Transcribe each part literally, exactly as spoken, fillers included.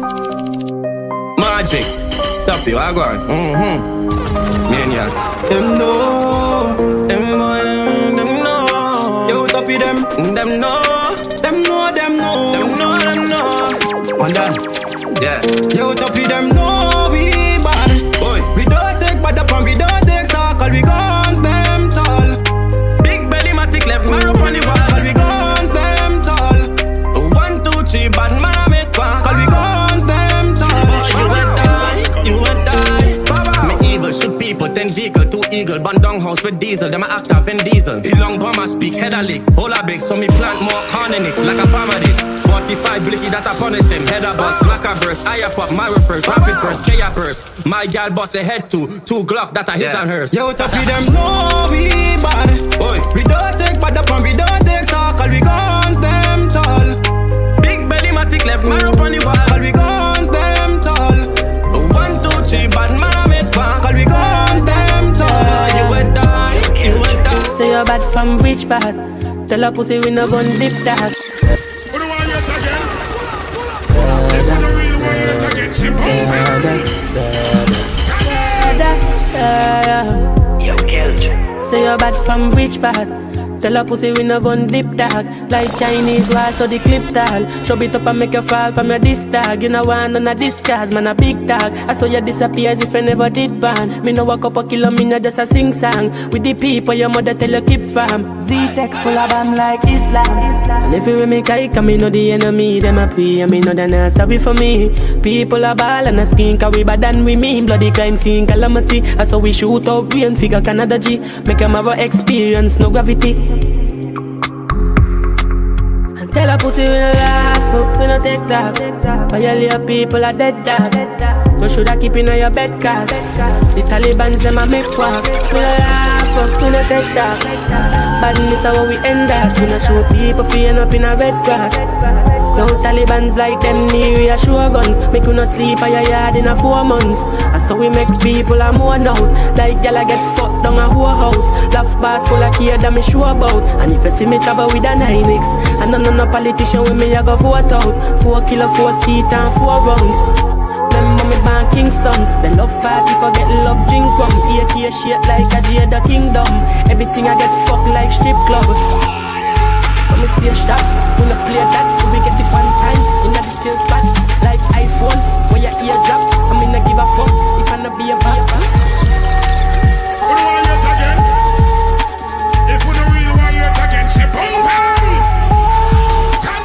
Magic. Top you, I go on. Mm-hmm. Maniacs. Them know. Them boy, them know. Yo, top you them. Them know. Them know, them know. Them know, them know. One done. Yeah. Yo, top you them know we bad. Boy. We don't take bad up and we don't take talk. All we guns them tall. Big belly matic left man up on the wall. All we guns them tall. One, two, three, bad man make one. All we guns them tall. You will die, you will die. Me evil, shoot people, ten vehicle, two eagle. Band down house with diesel, them a act of Vin Diesel. The long bomber speak, head a lick, whole a big. So me plant more corn in it, like a farmer did. Forty-five blicky that I punish him. Head a bust, black a burst, I a pop, my first, rapid burst, K a burst. My gal boss a head to two Glock that are his and hers. Yo, top you them know we bad. Boy. We don't take bad up and we don't take talk. All we guns them tall. Big belly matic left man up on the wall. All we guns them tall. One, two, three, bad man make one. All we guns them tall. You will die, you will die. Say you're bad from which part? Tell a pussy we no gon' dip that. What do I get again? If you don't really want it again, simple. Yo, killed. Say you're bad from which part? Tell a pussy we no gon' dip dog. Like Chinese wall, so the clip tall. Show it up and make you fall from your disc tag. You know one on a discard, man a big tag. I saw you disappear as if I never did ban. Me no walk up a kilo, me no just a sing song. With the people your mother tell you keep farm. Z-Tech full of bam like Islam. And if you make I come, me know the enemy, them a pay. And me know they're not sorry for me. People are ball and a skin, cause we bad than we mean. Bloody crime scene calamity. I saw we shoot up, we and figure Canada G. Make them have a experience, no gravity. And tell a pussy we no laugh up, we no take talk. Violate people are dead dog. So should I keep in your bed cause the Taliban's them a make walk. We no laugh up, we no take talk. Badness is how we end us. We no show people feeling up in a red grass. No Taliban's like them near we a show guns. Make you no sleep at your yard in a four months. And so we make people a mourn out. Like gyal a get fucked down a whole house. Laugh bars full of kid that me sure about. And if you see me travel with a nine X, and none of no politician with me I go vote out. Four kilo, four seat and four rounds. Remember me born Kingston. The love party forget love drink rum. A K shit like a Jada Kingdom. Everything I get fucked like strip clubs. So me stay sharp, we no play that. We get it one time in the same spot. Like iPhone, where your ear drop. I mean I give a fuck if I no be a bad. What do I get again? If we don't really want it again, say boom bam. Come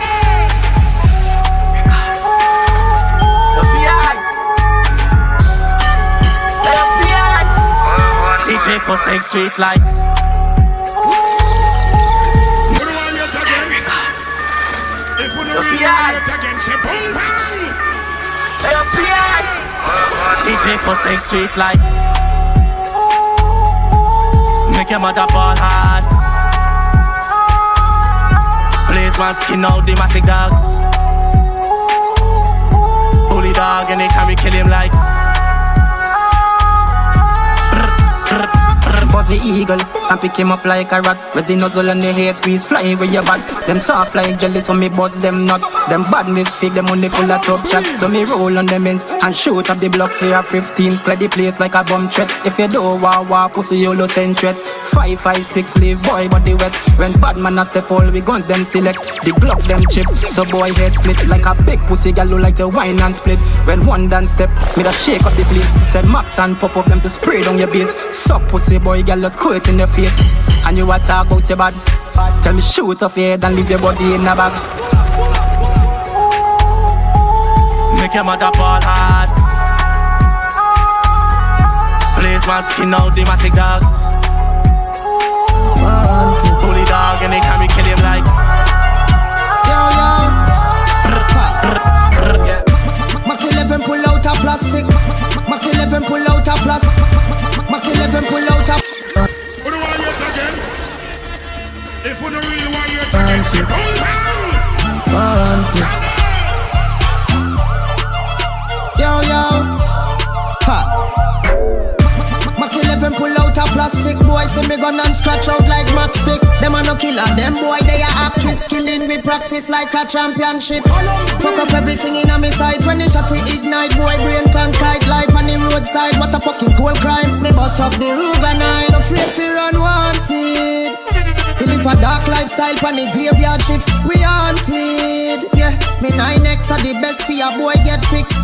on. D J Cossack sweet like. D J Cossack sweet like. Make your mother ball hard. Blaze one skin out the matic dog. Bully dog and they carry kill him like. Buzz the eagle and pick him up like a rat. Press the nozzle and the head squeeze, fly where you bad. Them soft like jelly, so me buzz them not. Them badness fake, them only full of top chat. So me roll on them ends and shoot up the block here fifteen. Clear the place like a bomb threat. If you do wah wah, pussy you lose interest. Five, five, six, leave boy body wet. When bad man a step all, we guns them select. The Glock them chip, so boy head split. Like a big pussy gal who like to wine and split. When one dance step, me da shake up the place. Send max and pop up them to spray down your base. Suck pussy boy gal just quit in your face. And you a talk about your bad. Tell me shoot off your head and leave your body in a bag. Make your mother ball hard. Blaze one skin out the matic dog. Bully dog and they carry kill him like. Yo yo Mac eleven pull out a plastic. Mac eleven pull out a plastic. Mac eleven pull out a. What do I get again? If we don't really want it again, say boom bam. Yo yo Ha Mac eleven pull out a plastic. Boy, see me gun and scratch out like matchstick. Them a no killer, them boy they a actress. Killing we practice like a championship. Fuck up everything in a me sight. When the shot it ignite, boy brain tan kite. Life on the roadside, what a fucking cool crime. Me bust up the Rubenine, afraid to run wanted. We live a dark lifestyle on the graveyard shift. We haunted, yeah. Me nine X are the best for your boy get fixed.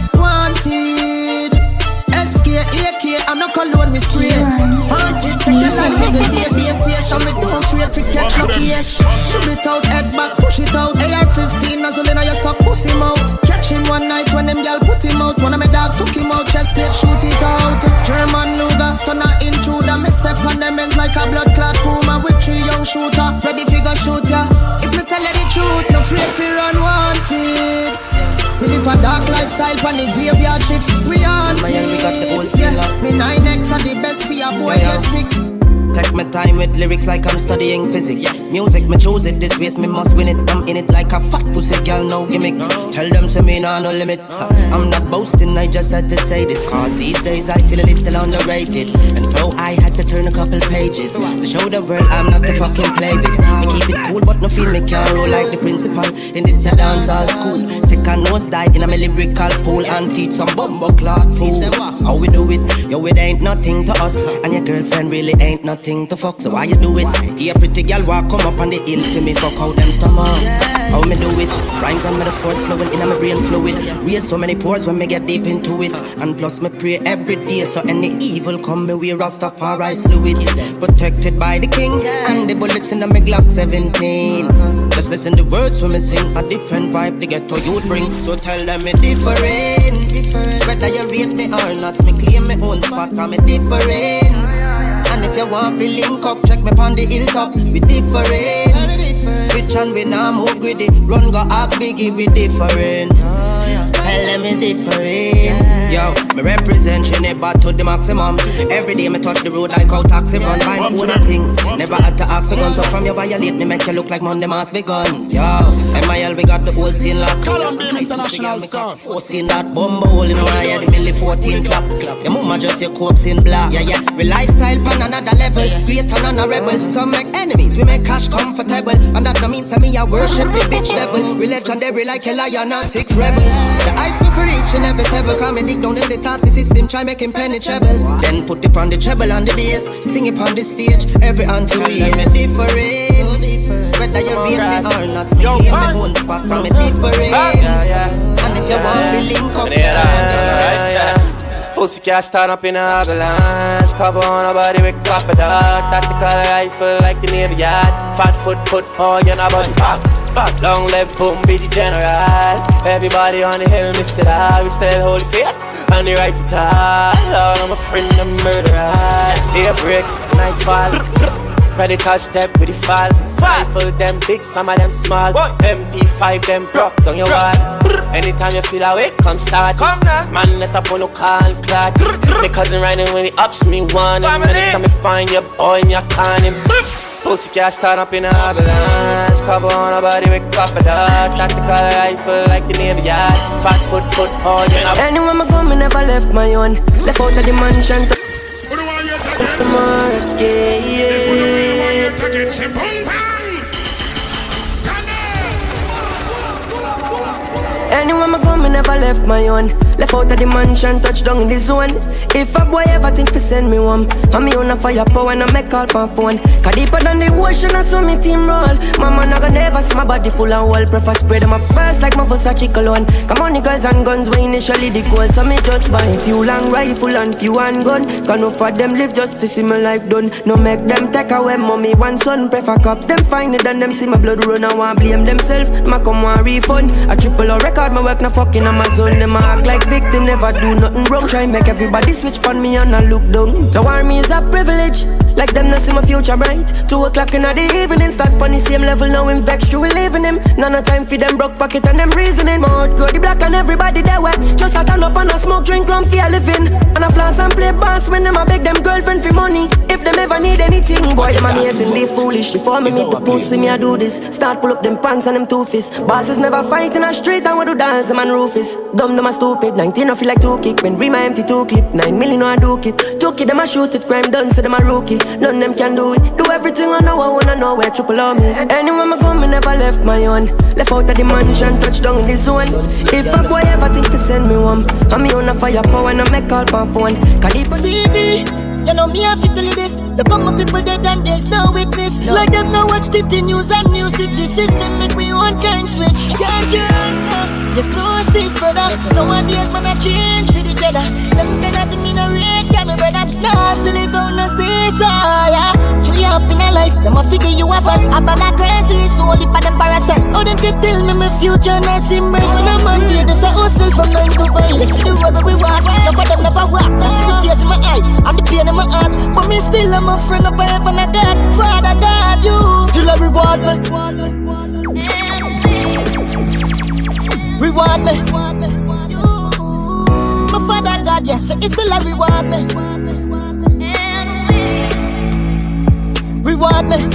Wanted. S K, A K, I'm not cologne with spray. Haunted, take your life with the day, be a face. And we don't afraid to catch no case. Shoot it out, head back, push it out. A R fifteen, nozzle in your sock, pussy mouth. Catch him one night when them gal put him out. One of my dog took him out, chest plate, shoot it out. German Luger, turn a intruder. Me step on them ends like a blood clot puma. With three young shooter, ready figure shoot ya. If me tell you the truth, no afraid to run wanted. We live a dark lifestyle on the graveyard shift. We haunted, yeah. Me nine X are the best for your boy yeah, get fixed. Take my time with lyrics like I'm studying physics. Yeah. Music, me choose it, this race me must win it. I'm in it like a fat pussy girl, no gimmick. No. Tell them to me nah, no limit. uh, I'm not boasting, I just had to say this. Cause these days I feel a little underrated. And so I had to turn a couple pages to show the world I'm not the fucking playbit. Me keep it cool but no feel me can't roll like the principal in this here dance all schools. Take a nose dive in a me lyrical pool and teach some bumbo clock fools how we do it. Yo, it ain't nothing to us, and your girlfriend really ain't nothing to fuck. So why you do it? Here pretty girl walk come up on the hill for me fuck out them stomach. How me do it? Rhymes and metaphors flowing in my brain fluid. We have so many pores when me get deep into it. And plus me pray every day so any evil come me way Rastafari slew it. Protected by the king and the bullets in the me Glock seventeen. Just listen the words when me sing. A different vibe the ghetto you'd bring. So tell them me different. Whether you rate me or not, me claim me own spot cause me different. And if you want to link up, check me on the hilltop. We different. Rich and we now move with it. Run go ask Biggie, we different. Tell them it's different. Yo, me represent Geneva to the maximum. Every day me touch the road like how taxi run. Buy my own things, never had to ask for guns. So from you violate me, make you look like Monday mass begun. Yo, M I L we got the whole scene locked. Columbia International Sound. Four scene that bumble hole in my head, the milli fourteen clap. Your mama just your corpse in black. Yeah, yeah, we lifestyle pan another level. Great and a rebel. Some make enemies, we make cash comfortable. And that no means that me I worship the bitch devil. We legendary like a lion and six rebel. The heights me for reach and every table. Come and dig down in the top the system, try make him penetrable. Then put it on the treble and the bass. Sing it on the stage, every hand to me different. Whether you rate me or not, me claim my own spot, cause me different. And if you want to link up, pussy can't stand up in a avalanche. Cover on her body with copper dot. Tactical rifle like the Navy Yard. Fat foot put all in her body pop. Long left boom be the general. Everybody on the hill miss it all. We still hold the faith on the rifle tall. Lord, I'm a friend of murderer. Daybreak, nightfall. Predator step with the fall. Rifle them big, some of them small. M P five them broke down your wall. Anytime you feel awake, come start. Come now. Man, let up on no call and clot. My cousin riding when he ups me one. And anytime you find your boy in your con him. Pussy can't start up in a avalanche. Cover on her body with copper dot. Tactical rifle like the Navy Yard. Fat foot, foot, all you know. Anywhere I go, me never left my own. Left out of the mansion to the market, yeah. Anywhere I go, me never left my own. Left out of the mansion, touch down in the zone. If a boy ever think to send me one, I'm me on a fire power and I make call for phone. Cause deeper than the ocean, I saw me team roll. Mama not gonna never see my body full of wall. Prefer spread them up first like my Versace cologne. Come on, the girls and guns were initially the goal. So me just buy few long rifle and few handgun. Cause no for them live just to see my life done. No make them take away mommy one son. Prefer cops, them find it and them see my blood run. I want blame themselves, ma come want refund. A triple O record, my work na fucking Amazon. Them act like victim, never do nothing wrong. Try make everybody switch on me and I look down. So army is a privilege, like them not see my future bright. Two o'clock in the evening, start on the same level. Now I'm vexed, you will live in him. None of time for them broke pocket and them reasoning. Mouth grow the black and everybody they wet. Just a turn up and a smoke, drink rum for a living. And a floss and play bass when them a beg them girlfriend for money. If them ever need anything, boy them amazingly foolish. Before me meet the pussy, me I do this. Start pull up them pants and them two fists. Bosses never fight in a street and we do dance, them and roof is. Dumb them a stupid, nineteen I feel like two kick. When Rima empty two clip, nine million no I do it. Two kid them a shoot it, crime done, so them a rookie. none them can do it. Do everything I know, I wanna know where triple on me. Anywhere I go, me never left my own. Left out of the mansion, touch down in the zone. If a boy ever think to send me home, I'm me on a firepower and I make call for phone. Calibre Stevie, you know me have to tell you this. The common people dead and there's no witness. No. Like them now watch the news and music. The system make me one kind switch. Can't just go, you close this brother. Nowadays man I change with each other. Them kind of thing in a red, yeah me brother. Nah, still it down the states, ah yeah. Show you up in a life, them a figure you have a bag of crazy. So only for them parasites. How them can tell me my future not seem bright. When I'm on here, there's a hustle from nine to five. They see the road where we walk, no for them never walk. They see the tears in my eye, and the pain in my heart. But me still I'm a friend of heaven and God. Father God, you still a reward me. Reward me. My Father God, yes, it's still a reward me. Reward me.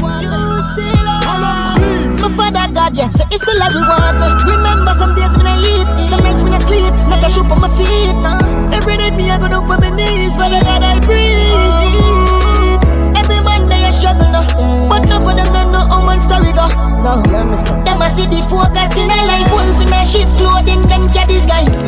My Father God, yes, it's still a reward me. Remember some days when I eat, some nights when I sleep, not a shoe on my feet, nah. Every day me I go down on my knees, Father God I breathe. Every man they a struggle now, but none for them don't know how man story go. No, you understand? Them a see the focus in a life, wolf in a sheep clothing, them get these guys.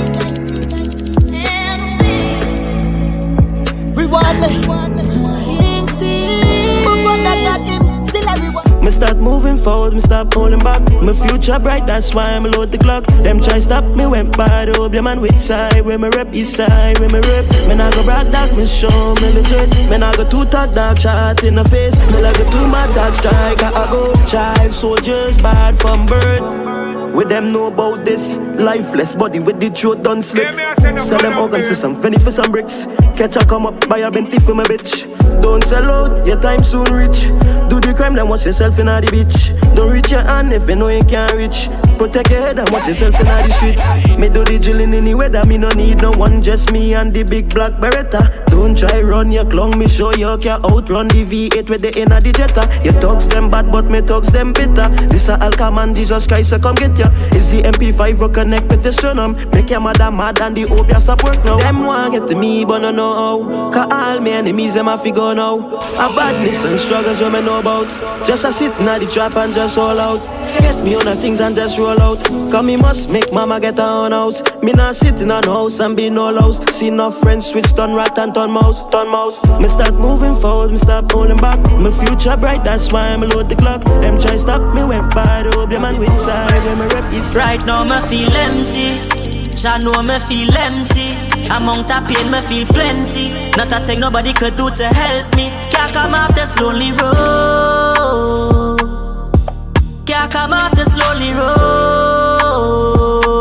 Reward me. Him still, but Father God him still a reward. Me start moving forward, me stop holding back. My future bright, that's why I'm load the clock. Them try stop me, went bad, hope your man which side. Where me rep, east side, where me rep. Me nah go brag dog, me show me legit. Me nah go two talk dog, shot in the face. Me nah go two mad dog, strike, I go. Child soldiers, bad from birth. With them know about this. Lifeless body with the throat done slit. Sell them organs to some penny for some bricks. Catch a come up, buy a Bentley for my bitch. Don't sell out, your time soon reach. Do the crime, then watch yourself in the beach. Don't reach your hand if you know you can't reach. Protect your head and watch yourself in the streets. Me do the drilling any weather, me no need no one, just me and the big black Beretta. Don't try run your clong, me show you can outrun the V eight with the inner the Jetta. Your thugs them bad, but me thugs them bitter. This a Alcaman, Jesus Christ, so come get ya. It's the M P five, rock connect with the sternum. Make your mother mad and the opium stop work now. Them want get to me, but no know how. Cause all me enemies, them a figure now. A badness and struggles you me know about. Just a sit in the trap and just all out. Get me on the things and just roll out. Cause me must make mama get her own house. Me not sit in a house and be no louse. See enough friends switch turn rat and turn mouse. Turn mouse. Me start moving forward, me stop holding back. My future bright, that's why I'm load the clock. Them try stop me, went bad, hope your man which side. When me rep is right now me feel empty. Jah know me feel empty. Among the pain me feel plenty. Not a thing nobody could do to help me. Can't come off this lonely road. Can't come off this lonely road.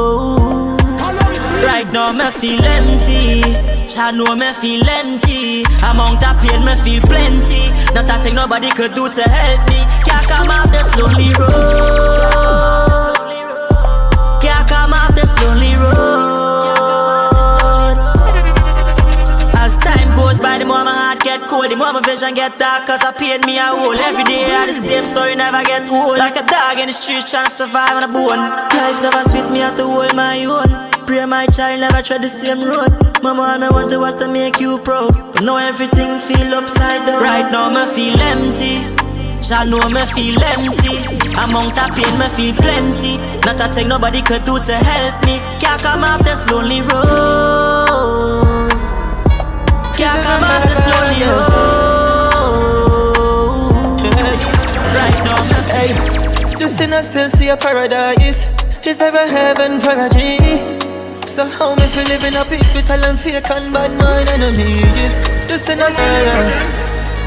Right now me feel empty. Jah know me feel empty. Among the pain me feel plenty. Not a thing nobody could do to help me. Can't come off this lonely road. Can't come off this lonely road. As time goes by, the more my heart get cold, the more my vision get dark. Cause I paid me a hole. Every day I the same story, never get old. Like a dog in the streets trying to survive on a bone. Life never sweet me, I have to hold my own. Pray my child never tread the same road. Mama and I want to watch to make you proud, but now everything feel upside down. Right now me feel empty. Jah know me feel empty. Among the pain me feel plenty. Not a thing nobody could do to help me. Can't come off this lonely road. Can't come off this lonely road. Right now me hey, the sinner still see a paradise. Is there a heaven for a G? So how me feel living a peace with all them fake and bad mind enemies? The sinner still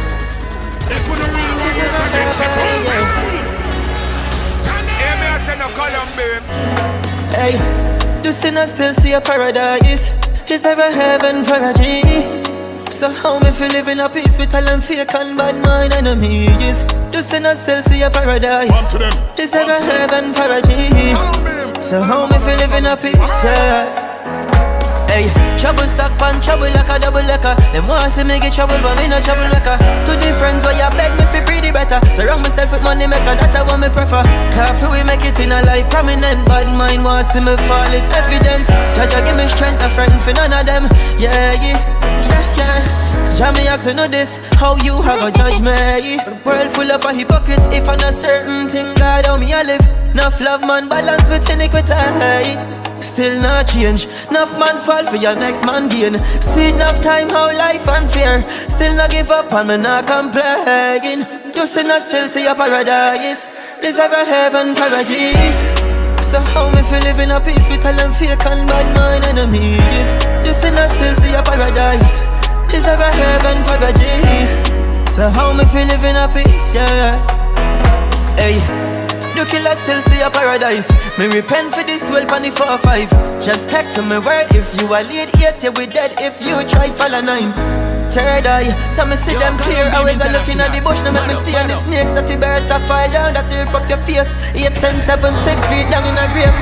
hey, the sinner still see a paradise. Is there a heaven for a G? So how me feel living a peace with all them fake and bad mind enemies? The sinner still see a paradise. Is there a heaven for a G? So how me feel living a peace? Yeah. Hey, trouble stack pan trouble like a double lecker. Them want see me get trouble, but me no trouble maker. To the friends where you beg me fi pretty better. Surround myself with money maker, that's what me prefer. Careful we make it in a life prominent. Bad mind want see me fall, it evident. Jaja give me strength, a friend for none of them. Yeah, yeah, yeah, yeah. Jammy asking know this, how you have a judge me? World full of a hypocrites, if I know certain thing, God, how me I live. Enough love, man, balance with iniquity. Still not change. Enough man fall for your next man gain. See enough time how life unfair. Still not give up and me not complain. You say not still see your paradise. Is ever heaven paradise? So how me feel live in a peace with all them fake and bad mind enemies? You say not still see your paradise. Is ever heaven paradise? So how me feel live in a peace, yeah. Hey. The killer still see a paradise. Me repent for this well pan the four five. Just take for my word. If you are lead eight, you we dead. If you try follow nine. Third eye, so me see them clear. Always a looking at the bush. Now make me see on the snakes. That the bird to fall down. That rip up your face. Eight, ten, seven, six feet down in a grave.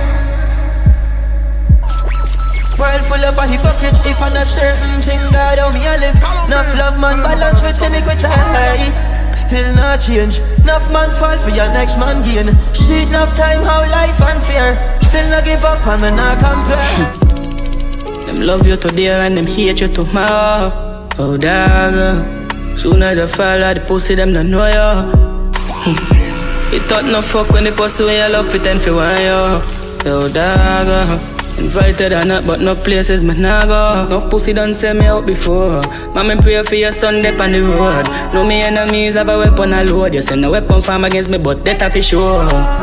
World full of a hypocrite. If I'm not certain thing, God, how me I live. Enough love, man, balance with iniquity. Still not change. Enough man fall for your next man gain. Shit enough time how life unfair. Still not give up and me not complain. Them love you today and them hate you tomorrow. Oh dog, sooner the fall of the pussy them don't know you. You thought no fuck when the pussy when you love pretend for one yo. Oh dog, invited or not, but no places me nah go. No pussy done send me out before. Mama pray for your son deep on the road. No me enemies have a weapon a load. You send a weapon farm against me, but that for sure.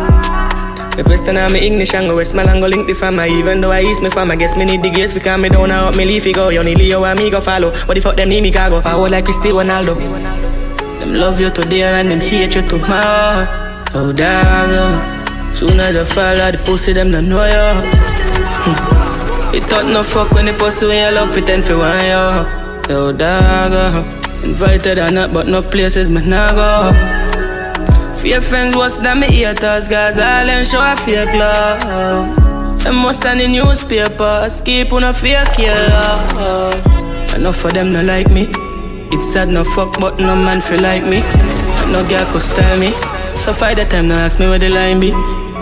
Me press turn on me ignition, go smell and go link the farmer. Even though I east me farm, I guess me need the gates because me down out me leafy go. You need Leo and me go follow. What the fuck them need me go forward like Cristiano Ronaldo. Them love you today and them hate you tomorrow. Oh dog, sooner the fall of the pussy them don't know you. You thought no fuck when the pussy when you love pretend for one yo. Yo dog, uh, invited or not, but no places me nah go. Fear friends worse than me haters, cause all them show a fake love. Them must stand in newspapers, keep on a fake love. Enough of them no like me. It's sad no fuck, but no man feel like me. And no girl could style me. So fight the time, now ask me where the line be.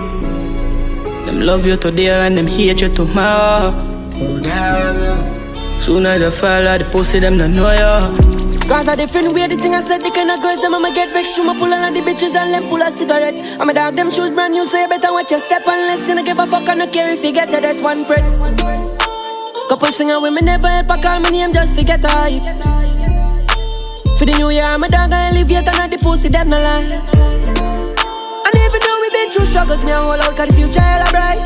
Them love you today and them hate you tomorrow. Oh dog, sooner the fall of the pussy them don't know you. Cause a different way the thing I said. The kind of girls them I'ma get vexed. Through my pull on the bitches and them pull a cigarette. I'ma dog them shoes brand new, so you better watch your step. Unless you don't give a fuck and no care if you get to that one press. Couple singer women never help I call my name just forget I. For the new year I'm a dog I elevate and not the pussy them no lie. And even though we been through struggles, me and all out cause the future hella bright.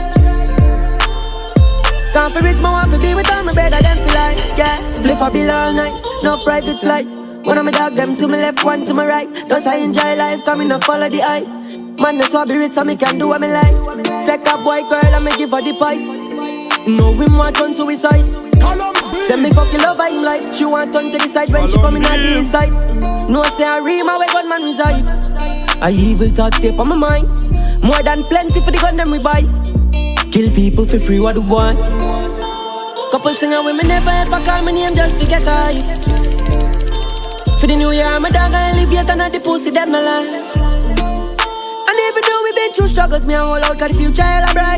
Can't for reach my one for be with all my better than feel like. Yeah, split for bill all night, no private flight. One of my dog them to my left, one to my right. Thus I enjoy life, coming and follow the eye. Man, that's why I be rich so me can do what me like. Take a boy girl and me give her the pipe. No him want turn suicide. Send me fucking love her him like. She want turn to the side when she come in at the side. No say I ream where gunman reside. I evil thought tape on my mind. More than plenty for the gun them we buy. Kill people for free, what do want? Couple singer women never help I call my name just to get high. For the new year I'm a dog I elevate and not the pussy them no lie. And even though we been through struggles, me and all out cause the future hella bright.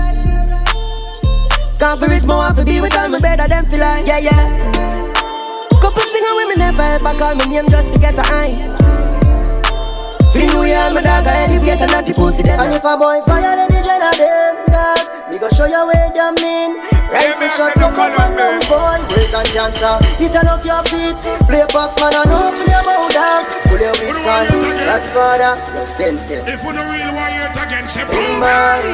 Can't for reach my one for be with all my better than feel like. Yeah, yeah. Couple singer women never help I call my name just to get high. For the new year I'm a dog I elevate and not the pussy them. And if a boy fire then the gen of them dog, me go show you where them mean. Rifle shot, fuck up and down boy. Break and dancer, hit and up your feet. Play back man and open your mouth down. Pull your weak hand, that father, no sense it. If you don't really want you to again, say boom man.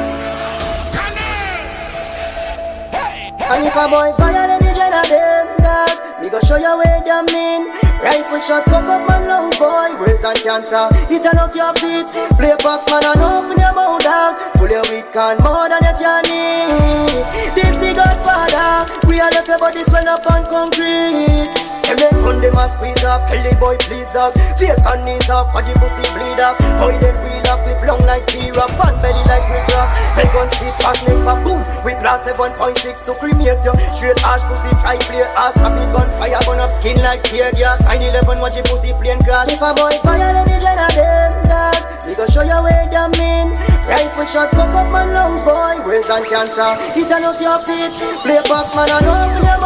And if a boy fire then the gen of them dog, me go show you where them mean. Rifle shot, fuck up man long boy. Break and cancer, hit and up your feet. Play back man and open your mouth down. Pull your weak hand more than you can need. This the Godfather, we are left your bodies when up on concrete. And then run them a squeeze off, kill the boy please up. Face and knees off, for the pussy bleed off. Boy then wheel off, clip long like T-Rock. Fan belly like brick rock. Head gun speed fast, neck pop boom. We blast seven point six to cremate you. Straight ash pussy, try play ass. Rapid gun fire, burn up skin like tear gas. nine eleven watch your pussy plane crash. If a boy fire then the gen of them dog, we go show you where them mean. Rifle shot, fuck up man lungs boy. Breast and cancer, hit and out your feet. Play back man and open your mouth down.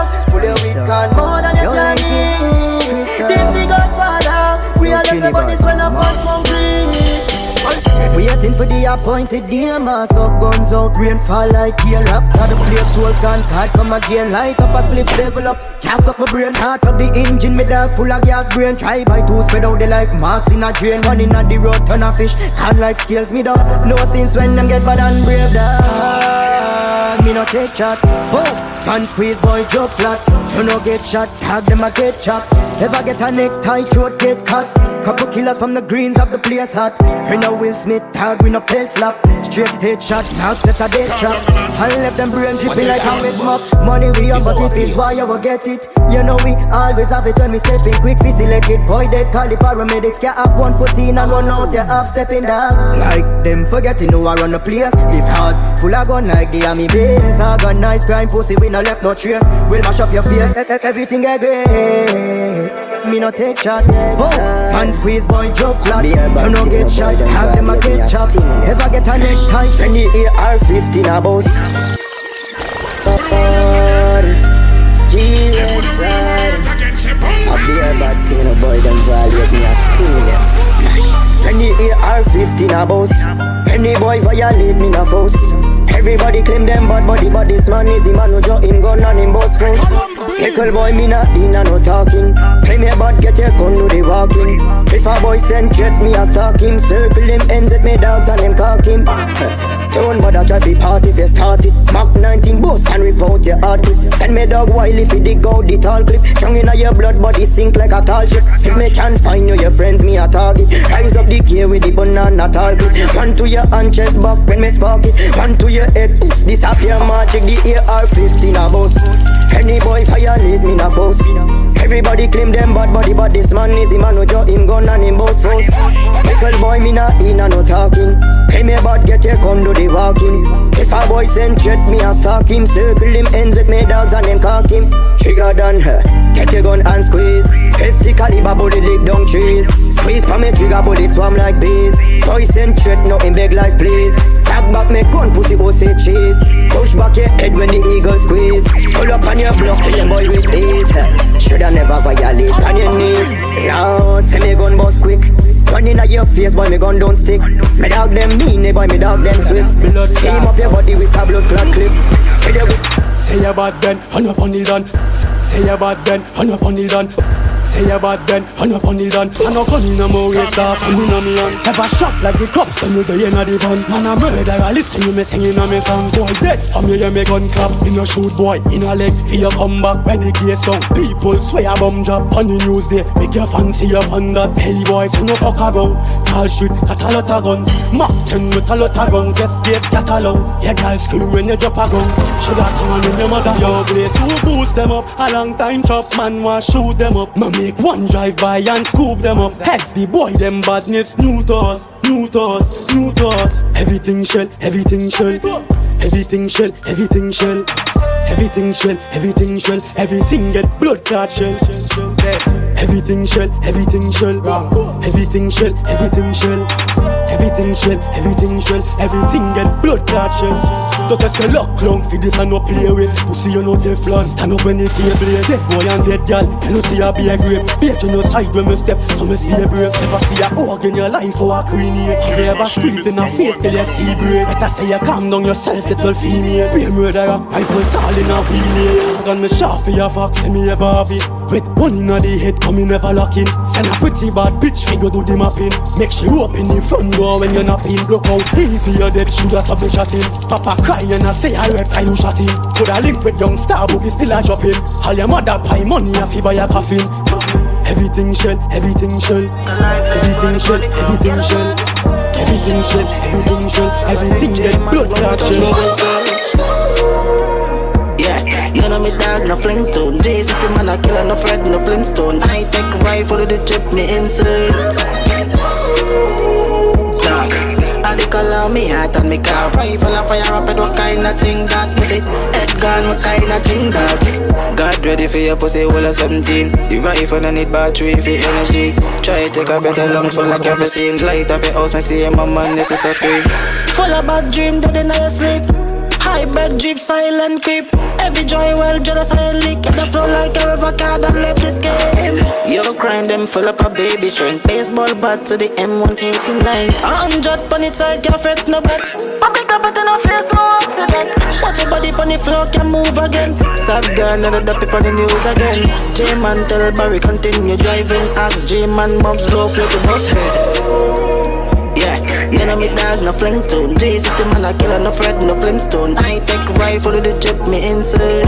love. Full of weed can more than you can eat. This the Godfather. We are left about this when I'm on concrete. Waiting for the appointed day, mass up, guns out, rain fall like hail up. Now the place souls gone, card come again, light up a spliff, level up. Cast up my brain, heart up the engine, me dog full of gas brain. Try by two, spread out the like mass in a drain. Running on the road, ton of fish, can like scales me down. No since when them get bad and brave, dog. Me no take chat, oh, man squeeze boy drop flat. You no get shot, tag them a get chopped. Ever get a necktie, throat get cut. Couple killers from the greens of the place hot. We no Will Smith, tag we no pale slap. Straight headshot, now set a dead trap. I left them brain dripping like a wet mop. Money we on, but if it's why you will get it. You know we always have it when we step in quick, fizzy like it. Boy dead, call the paramedics. Can't have one foot in and run out, you half stepping down. Like them forgetting who I run the place. Leave house full of gun like the army base. Organized crime pussy, we no left no trace. We'll mash up your face, e- e- everything get great. Me no take shot, oh, man squeeze boy drop flat. You no get shot, have them a get chopped. Ever get a necktie? twenty A R fifteen a boss. Jesus, I be a bad thing, a boy them violate me a steal it. twenty A R fifteen a boss. Any boy violate me na force. Everybody claim them bad body, but this man is the man who draw him gun and him boss first. Little boy me not in and no talking. Claim your bad, get your gun, do the walking. If a boy send threat, me a stalk him. Circle him, ends at me dogs and them cock him. Don't bother try to party if you start it. Mark nineteen boss and report your artist. Send me dog while if you dig out the tall clip. Strong in your blood body sink like a tall ship. If me can't find you, your friends me a target. Rise up the key with the banana tall clip. One to your hand chest back when me spark it. One to your head, oof, this up your magic. The A R fifteen a boss. Any boy violate me na force. Everybody claim them bad body, but this man is the man who draw him gun and him boss force. Little boy me not in and no talking. Claim your bad, get your gun, do the walking. If a boy send threat, me a stalk him. Circle him, ends with me dogs and them cock him. Trigger done her, get your gun and squeeze. fifty caliber bullet lick down trees. Squeeze for me trigger bullet swam like bees. Boy send threat, nothing beg life please. Tag back me gun, pussy boy say cheese. Push back your head when the eagle squeeze. Pull up on your block, kill your boy with ease. Shoulda never violate on your knees. Loud, send me gun boss quick. Run in your face, boy, me gun don't stick. Me dog them mean, boy, me dog them swift. Team up your body with a blood clot clip. Say a bad then, hang up on the done. Say a bad then, hang up on the done. Say a bad then, hang up on the done. I no gun in a my waist, start coming on me on. Never shot like the cops, then you die in a the van. Man a murderer, listen you me singing on me song. Boy dead, from you hear me gun clap. In your shoot boy, in a leg, feel come back when the case out. People swear a bomb drop on the news day. Make your fancy up on that. Hey boys, you no fuck around. Call shoot, got a lot of guns. Mark ten with a lot of guns. S K scatterlong. Yeah, girl scream when you drop a gun. Sugar turn in your mother. Your place who boost them up. A long time chop, man want shoot them up. Man make one drive by and scoop them up. Heads the boy, them badness new to us, new to us, new to us. Everything shell, everything shell. Everything shell, everything shell. Everything shell, everything shell. Everything get blood clot shell. Everything shell, everything shell. Everything shell, everything shell. Everything shell, everything shell. Everything get blood clot shell. Don't say lock long for this and no play with. Pussy you know Teflon, stand up when the day blaze. Dead boy and dead gal, you know see a be a grape. Bitch you know side when me step, so me stay brave. Never see a hog in your life or a queen here. You never squeeze in a face till you see break. Better say you calm down yourself, little female. Be a murderer, I put tall in a wheelie. Tag on me sharp for your fox, say me ever have it. With one in the head, come in never locking. Send a pretty bad bitch, we go do the mapping. Make she open the front door when you're napping. Look out easy, you're dead, shoulda stop me shotting. Papa cry and I say I reptile you shot him. Coulda link with young star, but he still a drop him. All your mother pay money, if you buy a coffin. Everything shell, everything shell. Everything shell, everything shell. Everything shell, everything shell. Everything get blood clot shell. You know me dog, no Flintstone. J-City man, I kill no Fred, no Flintstone. I take a rifle with the chip, me inside. Dog, I the color me hat and me car. Rifle and fire up, I don't kind of thing that me say. Head gun, what kind of thing that. God ready for your pussy, all of seventeen. The rifle and need battery for energy. Try take a better lungs for like every scene. Light up your house, me see my man, this is a scream. Full of bad dream, dead in your sleep. High bed, jeep, silent creep. Every joy well just a lick at the flow like a river card that left this game. Yo, crime them full up a baby strength. Baseball bat to the M one eighty-nine. A hundred pon it side can't fret no bet. Public up it in a face no accident. Watch your body pon the floor can move again. Sad girl another dopey pon the news again. J-Man tell Barry continue driving. Ask J-Man mom slow play to bus head. Yeah, you know me dog, no Flintstone. J-City man a killer, no Fred, no Flintstone. I take rifle to the chip me inside.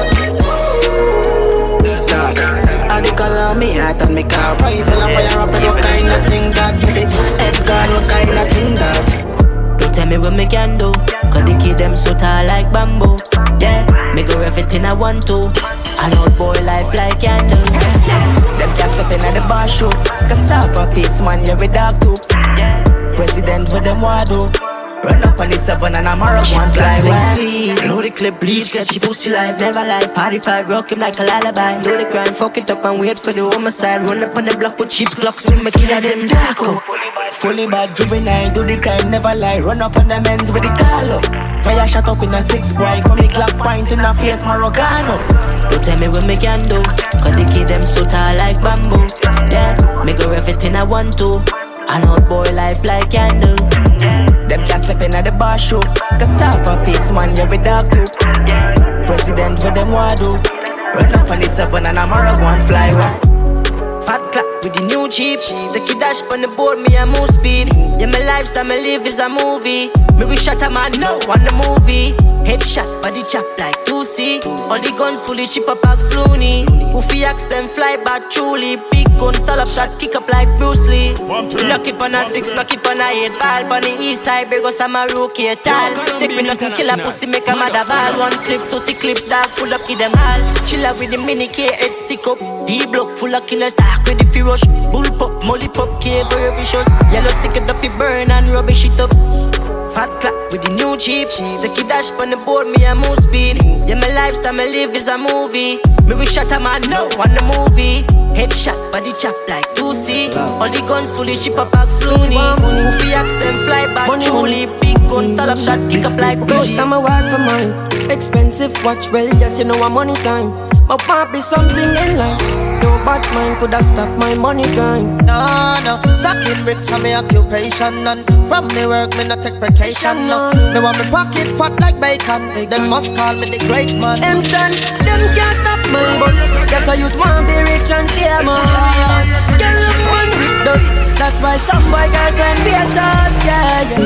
Dog, I the color me hat and me car rifle and fire up and what kind of thing that you see. Head gun, what kind of thing that. Don't tell me what me can do, cause the kid them so tall like bamboo. Yeah, me go everything I want to. An old boy life like candle. Them cast up in the bar show. Cause Sabra piece man, you're a dog too. President with them wado. Run up on the seven and I'm a rock one fly wide. Load the clip, bleach, get she pussy life, never lie. Party five, rock him like a lullaby. Load the grind, fuck it up and wait for the homicide. Run up on the block with cheap clocks, we make it at them darko. Fully bad, juvenile, do the crime, never lie. Run up on the men's with the tall up. Fire shot up in a six bright, from the clock point in a face, Marogano. Don't tell me what me can do, cause the kid them so tall like bamboo. Yeah, me go everything I want to. An old boy life like candle. Them can't step in at the bar show. Cause Sabra piece man, you're a dog too. President with them wado. Run up on the seven and I'm a rug one fly wide. Fat clap with the new Jeep. Take it dash on the board, me a move speed. Yeah, my lifestyle, my live is a movie. Me we shot a man now on the movie. Headshot, body chop like two C. All the gun fully chip up like Slooney. Goofy accent, fly back truly. Big gun, stall up shot, kick up like Bruce Lee. Knock it on a six, knock it on a eight ball. On the east side, big us I'm a rookie tall. Take me nothing, kill a pussy, make a mother ball. One clip, two clip, dog, full up in them all. Chilla with the mini K, head sick up. D-block, full of killers, dark with the few rush. Bull pop, molly pop, K, very vicious. Yellow stick it up, it burn and rubbish it up. Fat clap with the new Jeep. Take it dash on the board, me a move speed. Yeah, my lifestyle, my live is a movie. Me we shot a man now on the movie. Headshot, body chop like two C. All the gun fully chip up like Slooney. Goofy accent, fly back truly. Big gun, stall up shot, kick up like Gucci. I'm a work for mine. Expensive watch, well, yes, you know I'm money time. But want be something in life. No bad mind could have stopped my money grind. No, no, stacking bricks on my occupation. And from me work, me not take vacation, no. Me want me pocket fat like bacon. Them must call me the great man. Them done, them can't stop my bus. Get a youth want be rich and famous. Get love man with us. That's why some boy girlfriend be a toss, yeah, yeah.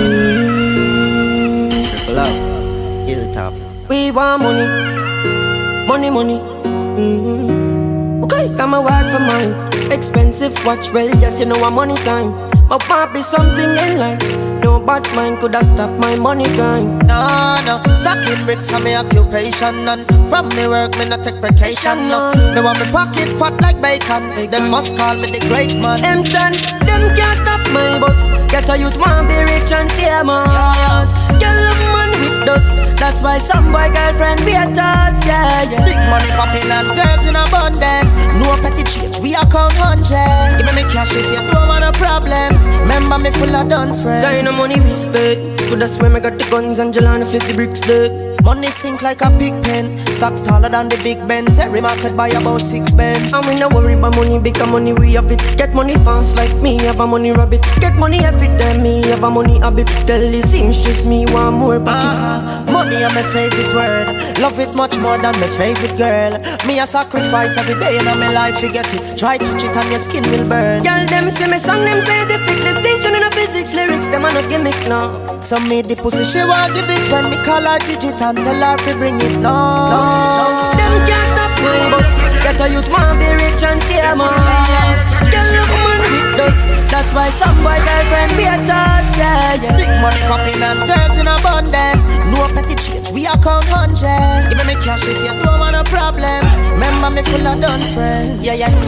Triple up, hilltop. We want money, money, money. Mm-hmm. Okay, come a work for mine. Expensive watch, well, yes, you know I'm money time. But want be something in life. No bad mind could have stopped my money grind. No, no, stacking bricks on my occupation. And from me work, me not take vacation, no. Me want me pocket fat like bacon. Them must call me the great man. Them done, them can't stop my bus. Get a youth want be rich and famous. Get love man with us. That's why some boy girlfriend be a toss, yeah, yeah. Big money popping and girls in abundance. No petty change, we account hundred. Give me me cash if you don't want no problems. Remember me full of dance friends. There ain't no money respect. Coulda swear me got the guns and Jelana flip the bricks there. Money stink like a big pen. Stocks taller than the big Benz. Every market buy about six pence. And we no worry about money, because money we have it. Get money fast like me, have a money rabbit. Get money every day, me have a money habit. Tell the seamstress me want more pocket. uh-huh. Money is my favorite word. Love it much more than my favorite girl. Me a sacrifice every day in my life to get it. Try touch it and your skin will burn. Girl, them say me song, them scientific distinction in a physics lyrics. Them a no gimmick now. So me the pussy she want give it when me call her digit and tell her to bring it now. No, no. Them can't stop my bus. Get a youth want be rich and famous. Girl, look man with us. That's why some boy girlfriend be a toss, yeah, yeah. Big money popping and girls in abundance. No petty change, we account hundred. Give me me cash if you don't want no problems. Remember me full of dance friends. Yeah, yeah.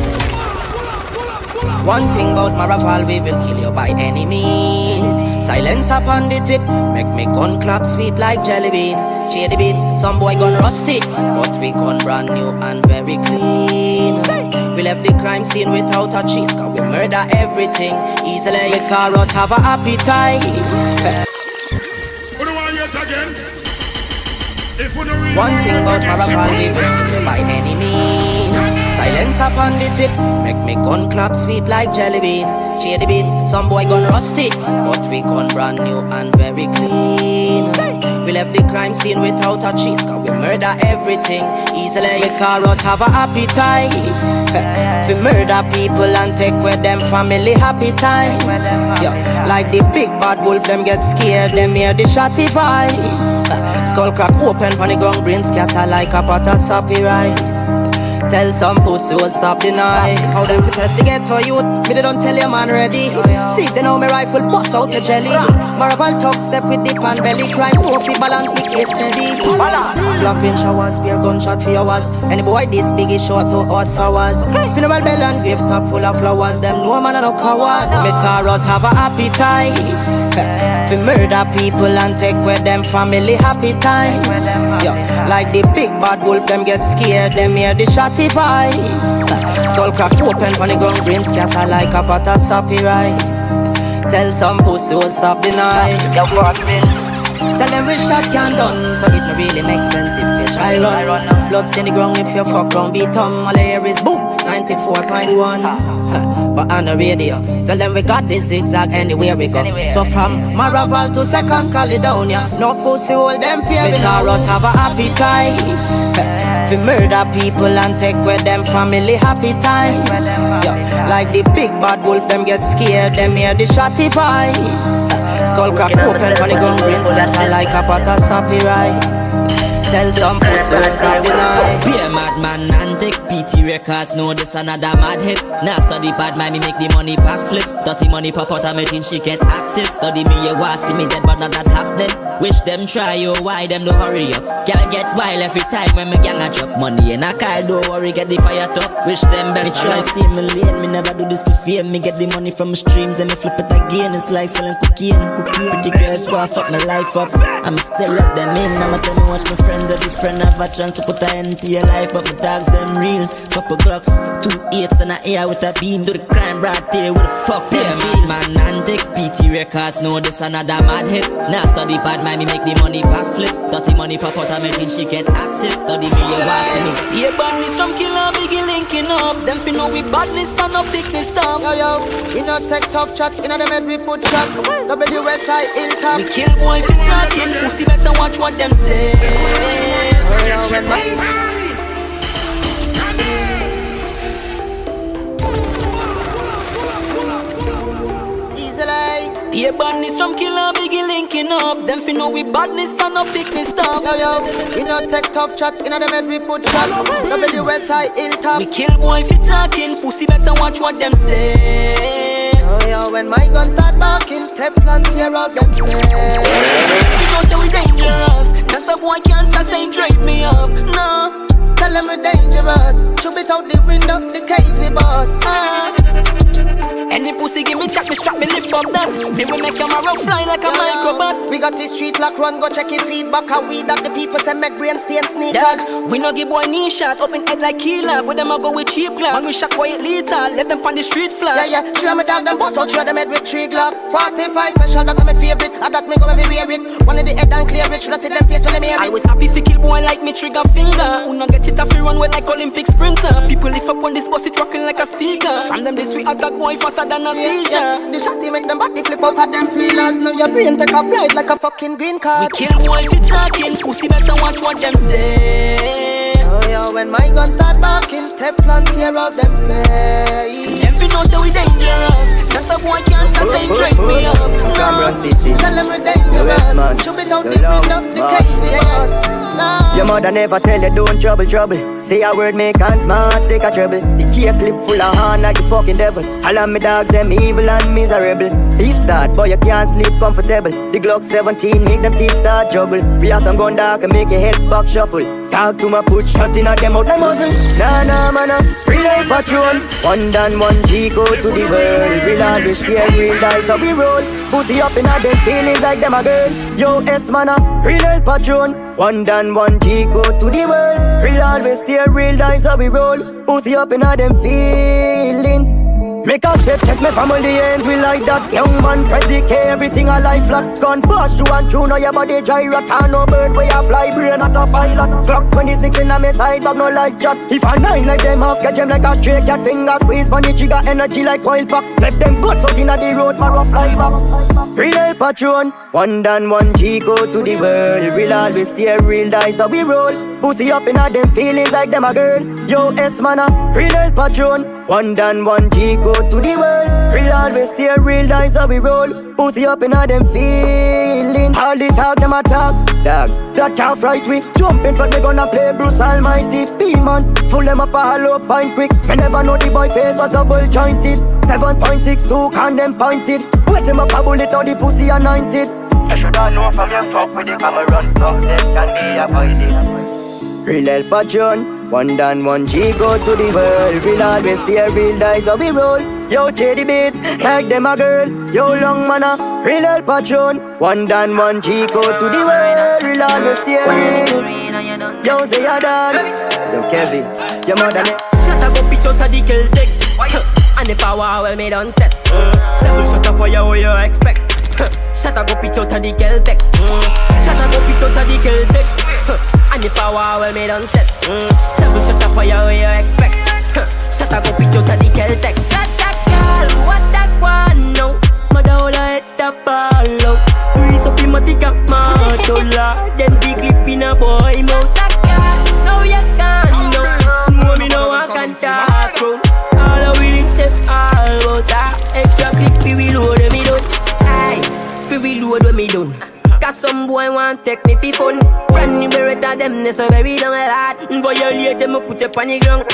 One thing about my rifle, we will kill you by any means. Silence upon the tip, make me gun clap sweet like jelly beans. Shady beats, some boy gun rusty, but we gun brand new and very clean. We left the crime scene without a cheat, cause we murder everything easily. You car us have a appetite. What do I get again? One thing about Maraval, we will kill you by any means. Silence upon the tip, make me gun clap sweet like jelly beans. Shady beats, some boy gun rusty, but we gun brand new and very clean. We left the crime scene without a cheat, cause we murder everything easily. We Taurus have a appetite. We murder people and take with them family happy time. Yeah, like the big bad wolf, them get scared, them hear the shotty voice. Skull crack open pon the ground, brain scatter like a pot of soppy rice. Tell some pussy will stop the night. How them fi test the ghetto youth, me they don't tell your man ready. See they know me rifle bust out your jelly. Maraval talk step with the pan belly. Crime no fi balance the case steady. Black rain showers, spear gunshot for hours. Any boy this big is short to us hours. Funeral bell and grave top full of flowers. Them no man and no coward. Me Taurus have a appetite. We murder people and take with them family happy time. Yeah, like the big bad wolf, them get scared, them hear the shotty voice. Skull crack open on the ground, brain scatter like a pot of soppy rice. Tell some pussy will stop the night. Tell them we shot can done, so it no really make sense if you try run. Blood stain the ground if you fuck round, beat on. All I hear is boom, ninety-four point one. But on the radio, tell them we got this zigzag anywhere we go. So from Maraval to Second Caledonia, no pussy hold them fear. Me Taurus have a appetite. We murder people and take with them family happy time. Yeah, like the big bad wolf, them get scared, them hear the shotty voice. Skull crack open on the ground, brain scatter like a pot of soppy rice. Tell some pussy will stop the night. Be a madman and takes P T records. Know this another mad hit. Now study bad mind, me make the money back flip. Dirty money pop out, I make she get active. Study me, you want see me dead, but not that happening. Wish them try, yo, why them don't hurry up. Girl get wild every time when me gang a drop money in a car, don't worry, get the fire top. Wish them best. Me try stay in my lane, me never do this to fame. Me get the money from my stream, then me flip it again. It's like selling cocaine. Pretty girls want fuck my life up, I'm still let them in. I'ma tell me watch my friends, every friend have a chance to put an end to your life, but my dogs them real. Couple Glocks, two eights and a air with a beam. Do the crime right there, what the fuck them feel? Man, and takes P T records, know this another mad hit. Now study bad mind, me make the money back flip. Dirty money pop out, I make she get active. Study me, you want see me. Yeah, badness from killer, biggie linking up. Them fi know we badness and no thickness stuff. Yo, yo, we not take tough chat, in the med we put chat. W S I Hilltop. We kill boy fi talking, pussy better watch what them say. Yeah, badness from killer, biggie linking up. Them fi know we badness and no thickness stuff. Yo, yo, we not take tough chat, in the med we put chat. W S I Hilltop. We kill boy fi talking, pussy better watch what them say. Oh, yo, when my gun start barking, Teflon tear out them say. You know say we dangerous, that's a boy can't talk, say drape me up, no. Tell them we dangerous, shoot it out the window, the case we boss. uh. Any pussy give me chat, me strap me lift up that. Me will make your marrow fly like a yeah. microbot. We got this street lock run, go check your feedback. How we that the people say make brain stay and sneakers. We no give boy knee shot, open head like killer. With them I go with cheap glass. When we shot quiet lethal, let them on the street flash. Yeah, yeah, show me dog, them boss out, show them head with three gloves. forty-five special, that's my favorite. I that me go every wear it. One in the head and clear it, should I see them face when they hear it. I was happy to kill boy like me trigger finger. Who no get it off, run with like Olympic sprinter. People lift up on this bus, it rocking like a speaker. From them this we attack boy faster than a seizure. Yeah, yeah. The shotty make them body flip out of them feelers. Now your brain take a flight like a fucking green card. We kill boy fi talking, pussy better watch what them say. Oh yeah, when my gun start barking, Teflon tear out them face. Them fi know say we dangerous, that's a boy can't talk, say drape me up. Camera City, tell them we dangerous, shoot it out the window, the case we boss. Your mother never tell you don't trouble, trouble. Say a word make hands match, take a trouble. The key clip full of hand like the fucking devil. All of me dogs, them evil and miserable. Beef start, boy you can't sleep comfortable. The Glock seventeen make them teeth start juggle. We have some gun dark and make your head back shuffle. Talk to my put shot in a them out like muzzle. Nah nah man, relay patrol. One down, one G go to the world. Real all the scare, real dice so we roll. Pussy up in a them feelings like them a girl. Yo S man, relay patrol. One down, one G go to the world. Real always stay, real dice how we roll. Pussy up in a them feelings. Make a step, test me family ends, we like that. Young man, predicate everything a life lock. Gun push you and true, know your body dry rock. And no bird where you fly, brain not a pilot. Clock twenty-six in a me side bag, no light chat. If I nine like them half, catch them like a straight cat. Finger squeeze, bunny trigger, energy like oil pack. Left them guts out inna the road, marrow fly back. Real El Patron, one dan one G go to the world. Real always stay real die, so we roll. Pussy up inna them feelings like them a girl. Yo S man a Real El Patron. One dan one G go to the world. Real always stay real die, so we roll. Pussy up inna them feelings. All the talk them a talk. Dog, that can't fright we. Jump in front, they gonna play Bruce Almighty. P-man, full them up a hollow pint quick. Me never know the boy face was double jointed. seven point six two can them pointed. Wet him up a bullet or the pussy anointed. You shoulda know from your fuck with the Cameron. Fuck them can be avoided. Real El Patron, one dan one G go to the world. Real always stay real die, so we roll. Yo J D beats, like them a girl. Yo long mana, Real El Patron, one dan one G go to the world. Real always stay real. Yo say ya done. Yo Kevin, your mother me. Shut up, go pitch out of the Celtic. And the power well made on set. Mm. Seven shut up for you, what you expect. Shut up, go pitch out of the Celtic. Mm. Shut up, go pitch out of the Celtic. And the power well made on set. Mm. Seven shut up for you, what you expect. Shut up, go pitch out of the Celtic. Shut up, girl, what that one now? Mother all I hit the ball out. Grease up in my tick up, machola. Them big clip in a boy mouth. Shut up, girl, now you can't know. No, me no one can talk from. All the willing step all about that. Extra click, fi reload when me done. Aye, fi reload when me done. Cause some boy want take me fi fun. Brand new Beretta, them they so very long a lot. Violate them, I put up on the ground.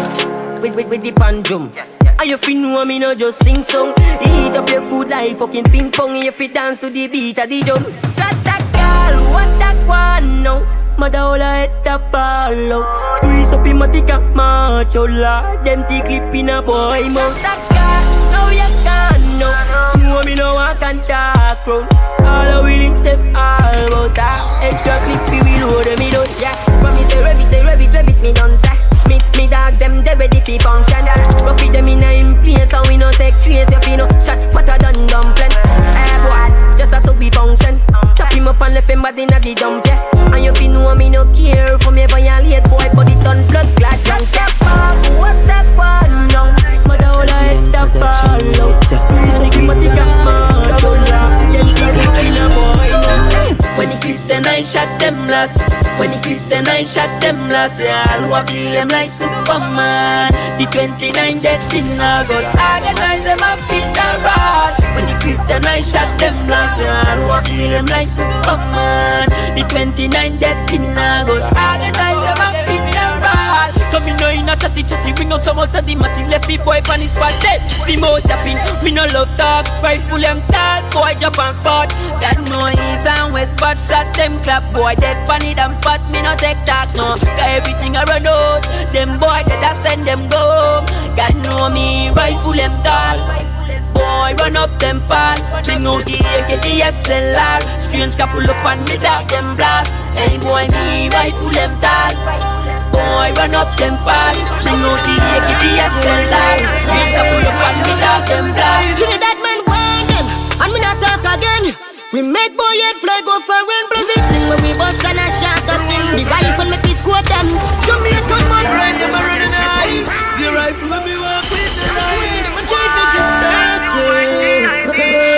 With, with, with the pan drum. And you fi know me no just sing song. Eat up your food like fucking ping pong. You fi dance to the beat of the drum. Shut that girl, what that one now? Mother all I hit the ball out. Grease up in my tick up, machola. Them tick clip in a boy mouth. That girl, now you can't know. No, me no one can talk round. All the willing step all about that. Extra clip fi reload me done. Yeah, from me say rev it, say rev it, rev it me done say. Me, me dogs them they ready fi function. Go feed them in a in place and we no take trace. You fi no shot fatter than dumpling. Eh boy, just as how we function. Chop him up and left him body inna the dump yeah. And you fi know me no care for me violate boy, but it done blood clash. Shut that fuck, what that one now? Mother all I hit the ball out. So give me the camera, chola. Then give me a boy. When he keep the nine shot them last. When he keep the nine shot them last. Yeah, who I feel them like Superman. The twenty-nine dead in August. Organize them a fit the rod. When he keep the nine shot them last. Yeah, who I feel them like Superman. The twenty-nine dead in August. Organize them a fit the rod. So me know in a chatty chatty. Bring out some out of the matty. Left me boy pan his spot dead. Me mouth tapping. Me no love talk. Rifle them talk. Boy jump and spot. That no east and west but shot them clap. Boy dead pan it damn spot. Me no take talk no. Got everything I run out. Them boy that I send them go. God know me. Rifle them talk. Boy run up them fall. Bring out the A K, the S L R. Strange couple up on me dog them blast. Hey boy me rifle them tall. Boy run up them fall. Bring out the A K, the S L R. Strange couple up on me dog them blast. Trinidad man want them, and me not talk again. We make boy head fly go for rain blazing. When we bust and a shot up thing, the rifle make me squat them. Jamaican man run them a running high. The rifle let me walk with the line. My drive me just talking.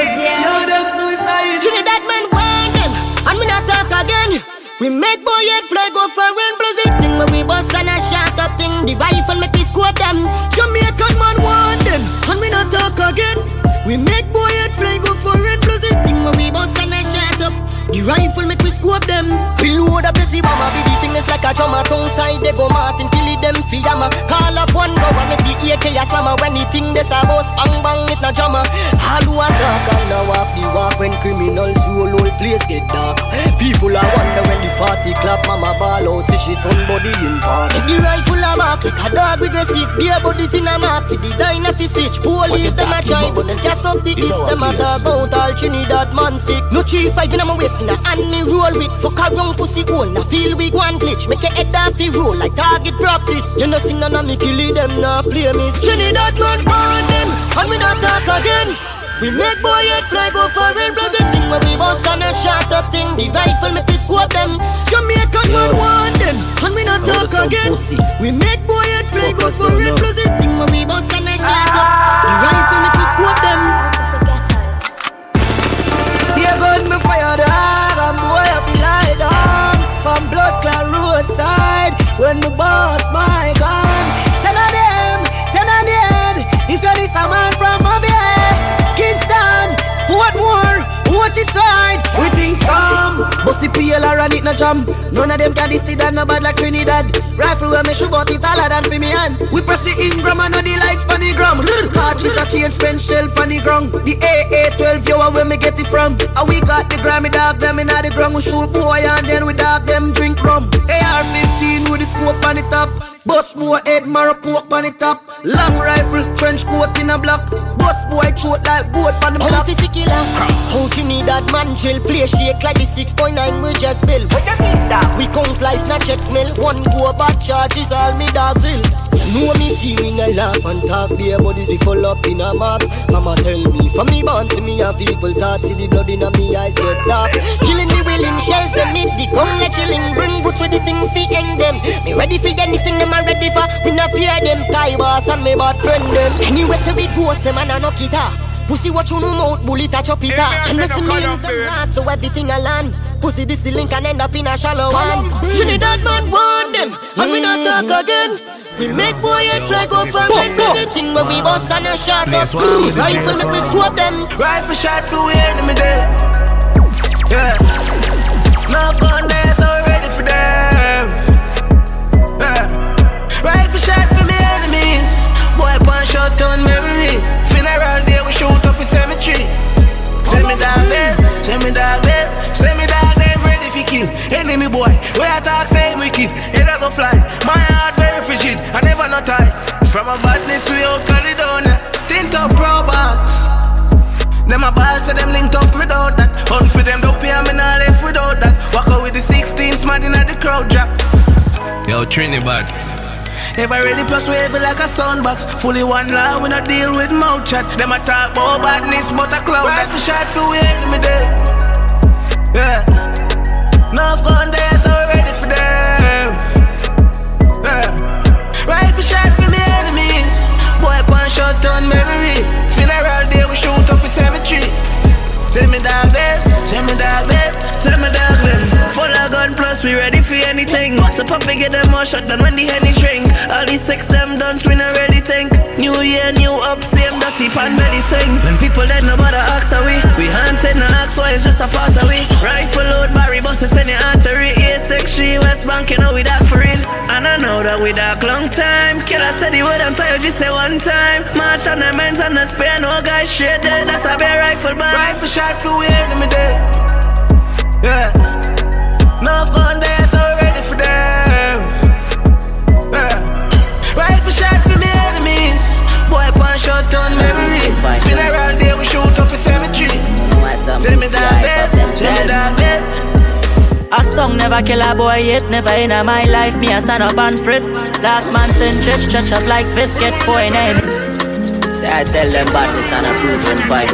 Yo them suicide. Trinidad man want them, and me not talk again. We make boy head fly go for rain blazing. When we bust and a shot up thing, the rifle make me squat them. Jamaican man want them, and me not talk again. We make boy head fly go for rain blazing. When we bust and a shot up, the rifle make we scope them. We load up the bomber, be the thing is like a drummer. Tongue side they go Martin, kill it them fiyama. Call up one go and make the A K a slammer. When the thing this a bust, bang bang it na drummer. All who a talk and now walk the walk. When criminals roll, whole place get dark. People a wonder when the forty clap. Mama ball out, see she somebody in park. If the rifle a back, like a dog with a sick. Beer bodies in a mark, for the diner fi stitch. Police them a try, but them can't stop the hits. Them a talk about all Trinidad man sick. No three five in a my waist in a hand me roll with. Fuck a young pussy hole, na feel we go and glitch. Make your head off the roll like target practice. You know see none of me kill them, nah play miss. Trinidad man burn them, and we not talk again. We make boy head fly go foreign bloody thing. When we bounce on a shot up thing, the rifle make we scope them. Jamaican man want them, and we not talk again. We make boy head fly go foreign bloody thing. When we bounce on a shot up, the rifle make we scope them. Yeah, gun me fire the hard, and boy I feel like down from blood clot roadside. When the boss my gun, ten of them, ten of the head. If you're this a man from Mobile, Kingston, what more? Watch his side. We things come. Bust the P L R and it no jam. None of them can distill that no bad like Trinidad. Rifle where me shoot but it taller than for me hand. We press the Ingram and know the lights pan the gram. Cartridge a chain spend shell pan the ground. The A A twelve yo where me get it from. And we got the Grammy dog them in the ground. We shoot boy and then we dog them drink rum. A R fifteen with the scope on the top. Bust boy head marrow poke on the top. Long rifle trench coat in a block. Bust boy throat like goat on the block. How you need that man drill? Play shake like the six point nine we just built. We count life not check mill. One go bad charges all me dogs ill. Know me team in a laugh and talk. Beer bodies we full up in a mark. Mama tell me for me born to me and people thought see the blood in a me eyes get dark. Killing me willing shells them mid the come like chilling. Bring boots with the thing fi end them. Me ready for anything them I ready for. We not fear them Kai boss and me bad friend them. Anyway so we go some man and knock it off. Pussy what you know mouth bullet a chop it off. And listen millions them hard so everything a land. Pussy this the link and end up in a shallow one. Trinidad man want them and we not talk again. We make boy head fly go for men. The thing where we bust and a shot up. Rifle make we scope them. Rifle shot through the enemy there. Yeah. Now gun there so ready for them. Yeah. Rifle shot for me enemies. Boy pan shot on memory. Funeral day we shoot up in cemetery. Send me down there, send me down there, send me down there ready for kill. Enemy boy, where I talk same wicked. Head I go fly, my heart very frigid. I never not tie. From a badness we all Caledonia. Tint up pro box. Them a ball so them linked up me without that. Hunt for them don't pay me not left without that. Walk out with the sixteens man in the crowd drop. Yo Trinidad. Ever ready plus we heavy like a soundbox. Fully one law, we not deal with mouth chat. Them a talk about badness but a cloud. Rifle shot through the enemy there. Yeah. Enough gun there so ready for them. Yeah. Rifle shot for me enemies. Boy pan shot on memory. Funeral day we shoot up in cemetery. Send me dog there, send me dog there, send me dog them. Full of gun plus we ready for anything. So puppy get them more shot than when the henny drink. All these sex them done, we not ready think. New year, new up, same dirty pan belly sing. When people dead nobody ask are we. We hunted no ask why it's just a part of we. Rifle load, Barry bust it in the artery. A six G West Bank, you know we dark for real. And I know that we dark long time. Killer said the word I'm tired, just say one time. March on the men's and the spare, no guys straight dead. That's a bare rifle band. Rifle shot through the enemy there. Yeah. Enough gun there so ready for them. Yeah. Rifle shot for me enemies. Boy pan shot on memory. Funeral day we shoot up in cemetery. Tell me that there, tell me that there. A song never kill a boy yet, never in a my life. Me a stand up and fret. Last man send stretch, stretch up like biscuit for a name. I tell them about this and a proven point.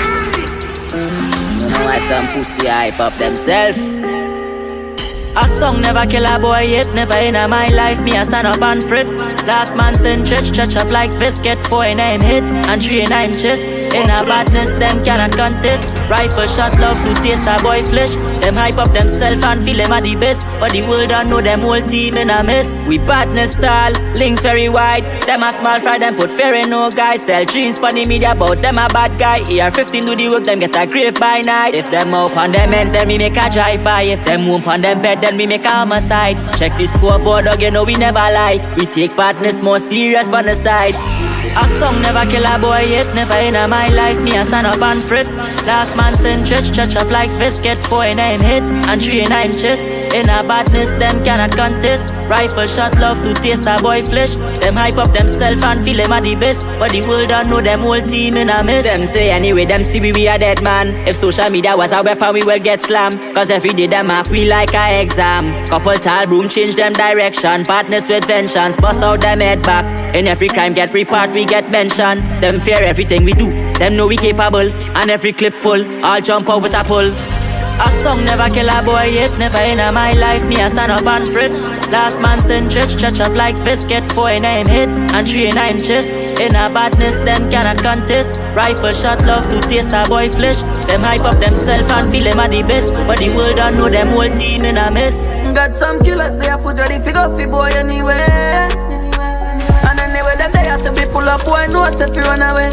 You know why some pussy hype up themself. A song never kill a boy yet, never in a my life. Me a stand up and fret. Last man send stretch, stretch up like biscuit for a name hit and three nine chest. In a badness, them cannot contest. Rifle shot love to taste a boy flesh. Them hype up themself and feel them are the best. But the world don't know them whole team in a mess. We badness style, links very wide. Them a small fry, them put fair and no guy. Sell dreams for the media about them a bad guy. E R fifteen do the work, them get a grave by night. If them up on them ends, then we make a drive by. If them womp on them bed, then we make a homicide. Check the scoreboard, dog, you know we never lie. We take badness more serious on the side. A song never kill a boy yet, never in a my life. Me a stand up and fret. Last man send stretch, stretch up like biscuit for a name hit and three nine chest. In a badness, them cannot contest. Rifle shot love to taste a boy flesh. Them hype up themself and feel them are the best. But the world don't know them whole team in a mess. Them say anyway, them see we, we a dead man. If social media was a weapon, we will get slammed. Cause every day them mark we like a exam. Couple tall broom change them direction. Partners with vengeance, bust out them head back. In every crime get report, we get mention. Them fear everything we do, them know we capable. And every clip full, I'll jump out with a pull. A song never kill a boy yet, never in my life, me a stand up and fret. Last man send stretch, stretch up like fist, get four in a hit, and three in a chest. In a badness, them cannot contest. Rifle shot love to taste a boy flesh. Them hype up themselves and feel them at the best, but the world don't know them whole team in a mess. Got some killers, they are foot ready, figure fi boy anyway. And anyway, them they have to be pull up, boy know if you run away.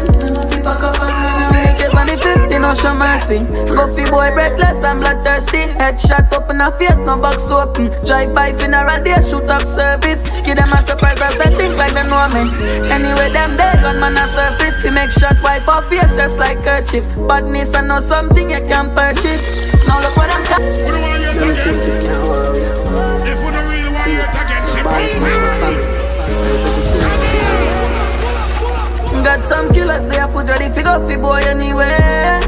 On the fifty, no show mercy. Go fi boy breathless and bloodthirsty. Headshot up in a face, no box open. Drive by funeral day, shoot up service. Give them a surprise as they think like they know me. Anyway, them they gunman a surface. We make shot wipe off face just like kerchief. Badness and know something you can purchase. Now look what I'm ca- If we don't really want you to get shit, got some killers, they are foot ready, figure fi boy anyway.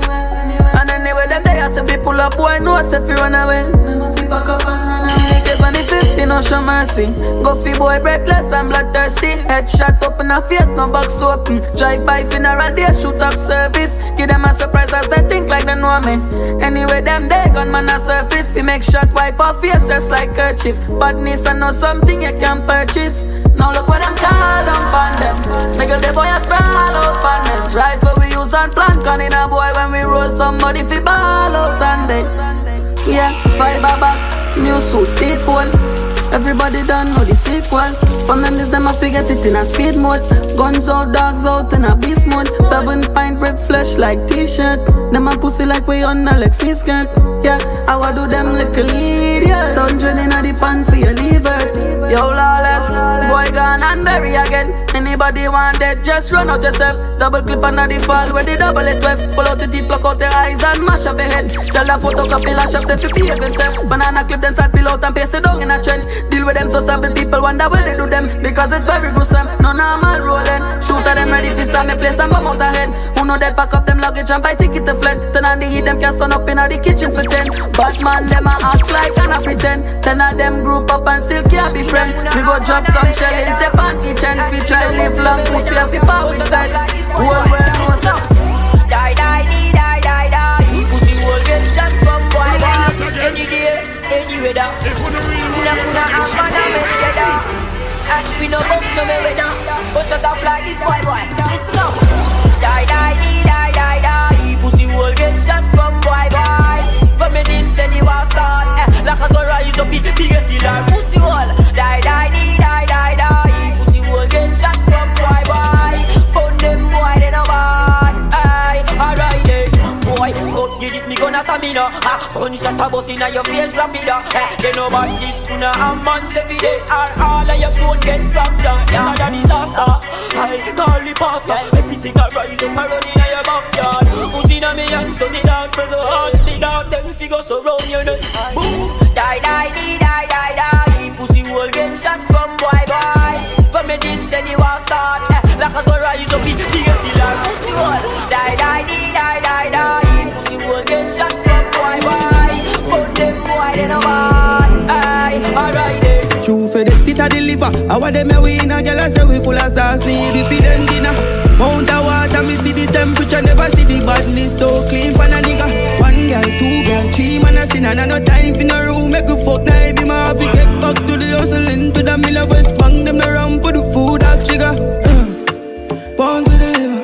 And anyway, them they have to be pull up, boy know if you run away. Back up and run away. Give on the fifty, no show mercy. Go fi boy breathless and bloodthirsty. Headshot up in a face, no box open. Drive by funeral day, shoot up service. Give them a surprise as they think like they know me. Anyway, them they gunman a surface. We make shot wipe off face just like kerchief. Badness and know something you can purchase. Now look what I'm called up on them. Nigga, the boy a sprawl out on them. Rifle we use and plant gun in a boy when we roll somebody fi ball out on them. Yeah, fiber box, new suit, deep one. Everybody done know the sequel. Fun and this them a forget it in a speed mode. Guns out, dogs out in a beast mode. Seven pint red flesh like t-shirt. Them a pussy like we on Alexi skirt. Yeah, I wa do them little idiot. Hundred in a the pan for your liver. Yo lawless, boy gone and bury again. Anybody want dead, just run out yourself. Double clip under the fall where the double it twelve. Pull out the teeth, pluck out the eyes and mash up your head. Tell the photocopy lash up, say fifty of himself. Banana clip then start peel out and paste it down in a trench. Deal with them so simple, people wonder where they do them. Because it's very gruesome, no normal rolling. Shoot at them ready, fist at me place and bomb out a head. Who know that pack up them luggage and buy ticket to fled. Turn on the heat, them can stand up in the kitchen for ten. Batman, them a act like and a pretend. Ten of them group up and still can't be friends. We go drop some shellings, step on each end. We try live long, pussy have the power with feds. Whole world knows that. Die, die, die, die, die, die. Pussy will get shot from boy, boy. Any day, any weather. Kuna kuna amana make cheddar. And we no box no me weather. But shut up like this boy, boy. Listen up. Die, die, die, die, die, die. Pussy will get shot from boy, boy. For me this any war start. Like us go rise up the biggest killer. Pussy will die, die, die, die, die, die. Pussy will get shot from boy, boy. But them boy they no bad. Aye, alright then. Boy, fuck you this me gonna stamina. Ah, only shot a bus inna your face rapida. Eh, they know about this kuna a man say fi day. All all of your boat get fractured. Yeah, that disaster. I call the pastor. Everything a rise up and run inna your backyard. Who's inna me and so the dog press so hard. The dog them figure so round your nose. Boom, die, die, die, die, die, die. Pussy will get shot from boy, boy. For me this any war start. Eh, like us go rise up the biggest killer. Pussy will die, die, die, die, die, die. Pussy will get shot from boy, boy. But them boy they no bad. Aye, alright then. True FedEx it a deliver. Our them a we in a girl a say we full of sauce. Need if it them dinner. Mount a water me see the temperature. Never see the badness so clean for a nigga. One girl, two girl, three man a sin. And I no time in a room. Make a fuck now if him a have to get back to the hustle. Into the mill of West Bank. Them no run for the food that trigger. uh. Pounds for the liver.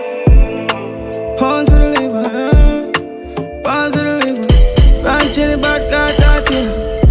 Pounds for the liver. uh. Pounds for the liver. Ranch in the bad car that yeah.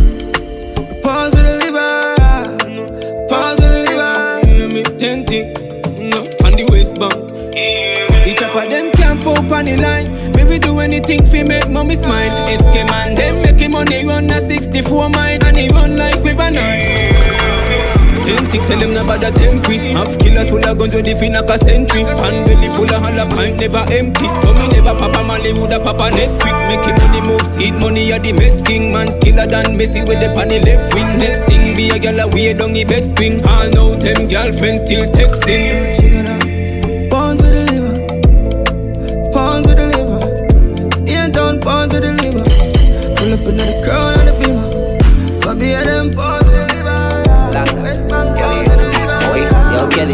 Pounds for the liver. Pounds for the liver. Hear me tenting, no, on the West Bank. The chopper them can't pop on the line. Maybe do anything fi make mommy smile. S K man them make him money run a sixty-four mile. And he run like with a nine. Tenting tell them about the tempi. Half killers full of guns with the fin like a century. Fan belly full of hollow pint never empty. So me never papa Mali would a papa neck quick. Make him money move, seed money at the Mets king. Man skiller than Messi with the panny left wing. Next thing be a gal a way down the bed spring. All know them girlfriends still texting. Pounds for the liver. Pounds for the liver. Ain't down pounds for the liver. Pull up another crown on the beamer. But be a them pounds for the liver. West Bank pounds for the liver. Yo, Kelly,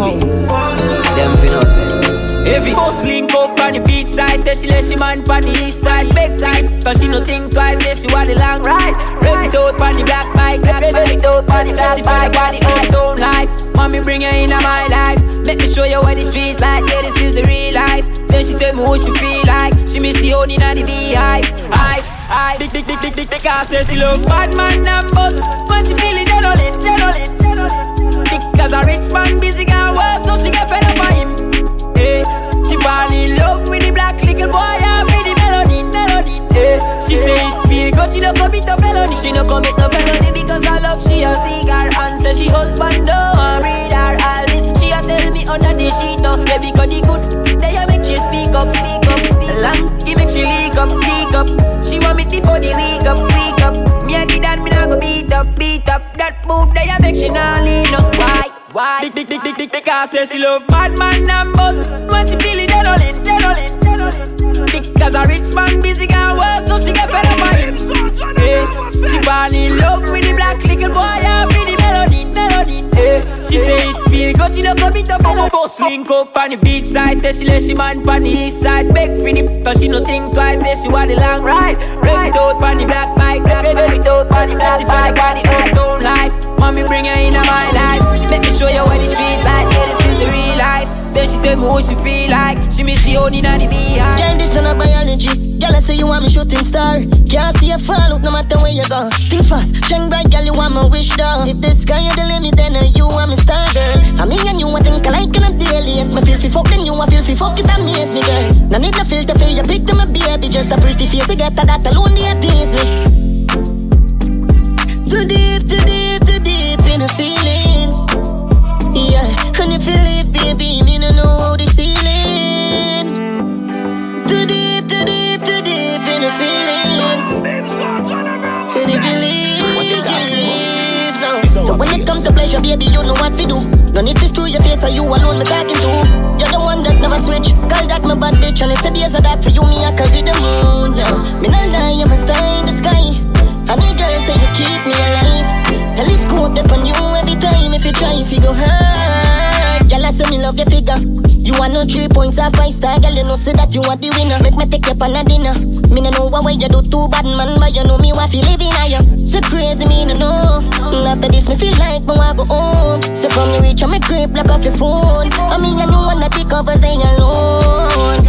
bounce. Them fi no say. Every bus link up on the beach side, say she let she man on the east side, back side. Cause she no think twice, say she want the long ride. Rev it out on the black bike, rev it out on the black bike. Say she feel like uptown life. Mommy bring her in my life. Let me show you what the street like. Yeah, this is the real life. Then she tell me what she feel like. She miss the honey and the beehive. I, I, big, big, big, big, big, big. I say she love bad man and boss. When she feel it, dead on it, dead on it, dead on it. Because a rich man busy can work, so she get fed up by him. Hey, she fall in love with the black little boy and with the melody, melody. Hey, she say it feel good, she no commit no felony. She no commit no felony because I love she a cigar and say she husband don't read her all this. She a tell me under the sheet no, yeah because the good they a make she speak up, speak up. Long, he make she leak up, leak up. She want me to for the week up, week up. Me a did and me nah go beat up, beat up. That move they a make she nah lean up. Why? Why? Big, big, big, big, big, because say she love bad man and boss. When she feel it, dead on it, dead on it, dead on it. Because a rich man busy can work, so she get fed up by him. Hey, she fall in love with the black little boy and with the melody, melody. Hey, she say it feel good, she no commit no felony. Bus link up on the beach side, say she let she man on the east side. Beg for the cause she no think twice, say she want the long ride. Rev it out on the black bike, rev it out on the black bike. Say she feel like on the uptown life. Mommy bring her in my life. Let me show you what the street like. Yeah, this is the real life. Then she tell me what she feel like. She miss the honey and the beehive. Girl, this is not biology. Girl, I say you want me shooting star. Can't see you fall out no matter where you go. Think fast, shine bright, girl, you want my wish down. If the sky is the limit, then uh, you want me star, girl. I mean, and you want think alike on a daily. If me feel fi fuck, then you want feel fi fuck. It amaze me, girl. No need no filter for your pick to my baby. Just a pretty face, you get that, that alone, they tease me. Too deep, too deep, too deep in the feelings. Yeah, and if you leave, baby, me no know how the ceiling. Too deep, too deep, too deep in the feelings. And if you leave, leave now. So when it comes to pleasure, baby, you know what we do. No need to screw your face, or you alone me talking to. You're the one that never switch. Call that my bad bitch, and if the days are that for you, me I carry the moon. Yeah, me not lie, I'm a star in the sky. And the girl say you keep me alive. Telescope up on you every time. If you try, if you go hard. Girl, I say me love your figure. You want no three points or five star. Girl, you know say that you are the winner. Make me take you on a dinner. Me no know what way you do too bad, man. But you know me what you living on you. So crazy, me no know. After this, me feel like me want go home. So from the reach of me crib, block off your phone. I mean, you know wanna take over, stay alone.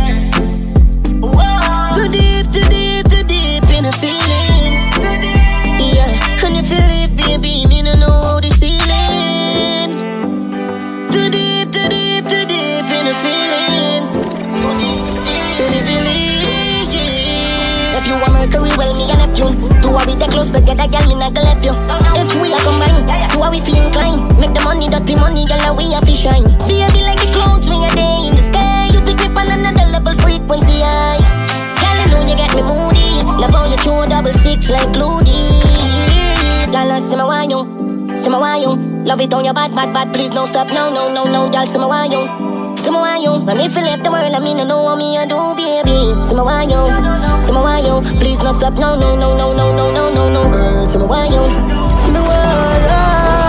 Too deep, too deep, too deep in the feelings. Yeah, and if you leave, baby, me no know how the ceiling. Too deep, too deep, too deep in the feelings. And if you leave, yeah. If you want Mercury, well, me and Neptune. Two are we the close together, girl, me not gonna left you. If we are combined, two are we feel inclined. Make the money, dirty money, girl, we have to shine. Baby, like the clouds, me a day in the sky. You take grip on another level, frequency high. Girl, I know you get me moody. Love how you throw double six like Ludi. Girl, I see my why you, see my why you. Love it on your bad, bad, bad. Please don't stop, no, no, no, no. Girl, see my why you, see my why you. And if you left the world, I mean I know what me I do, baby. See my why you, see my why you. Please don't stop, no, no, no, no, no, no, no, no, no. Girl, see my why you, see my why you.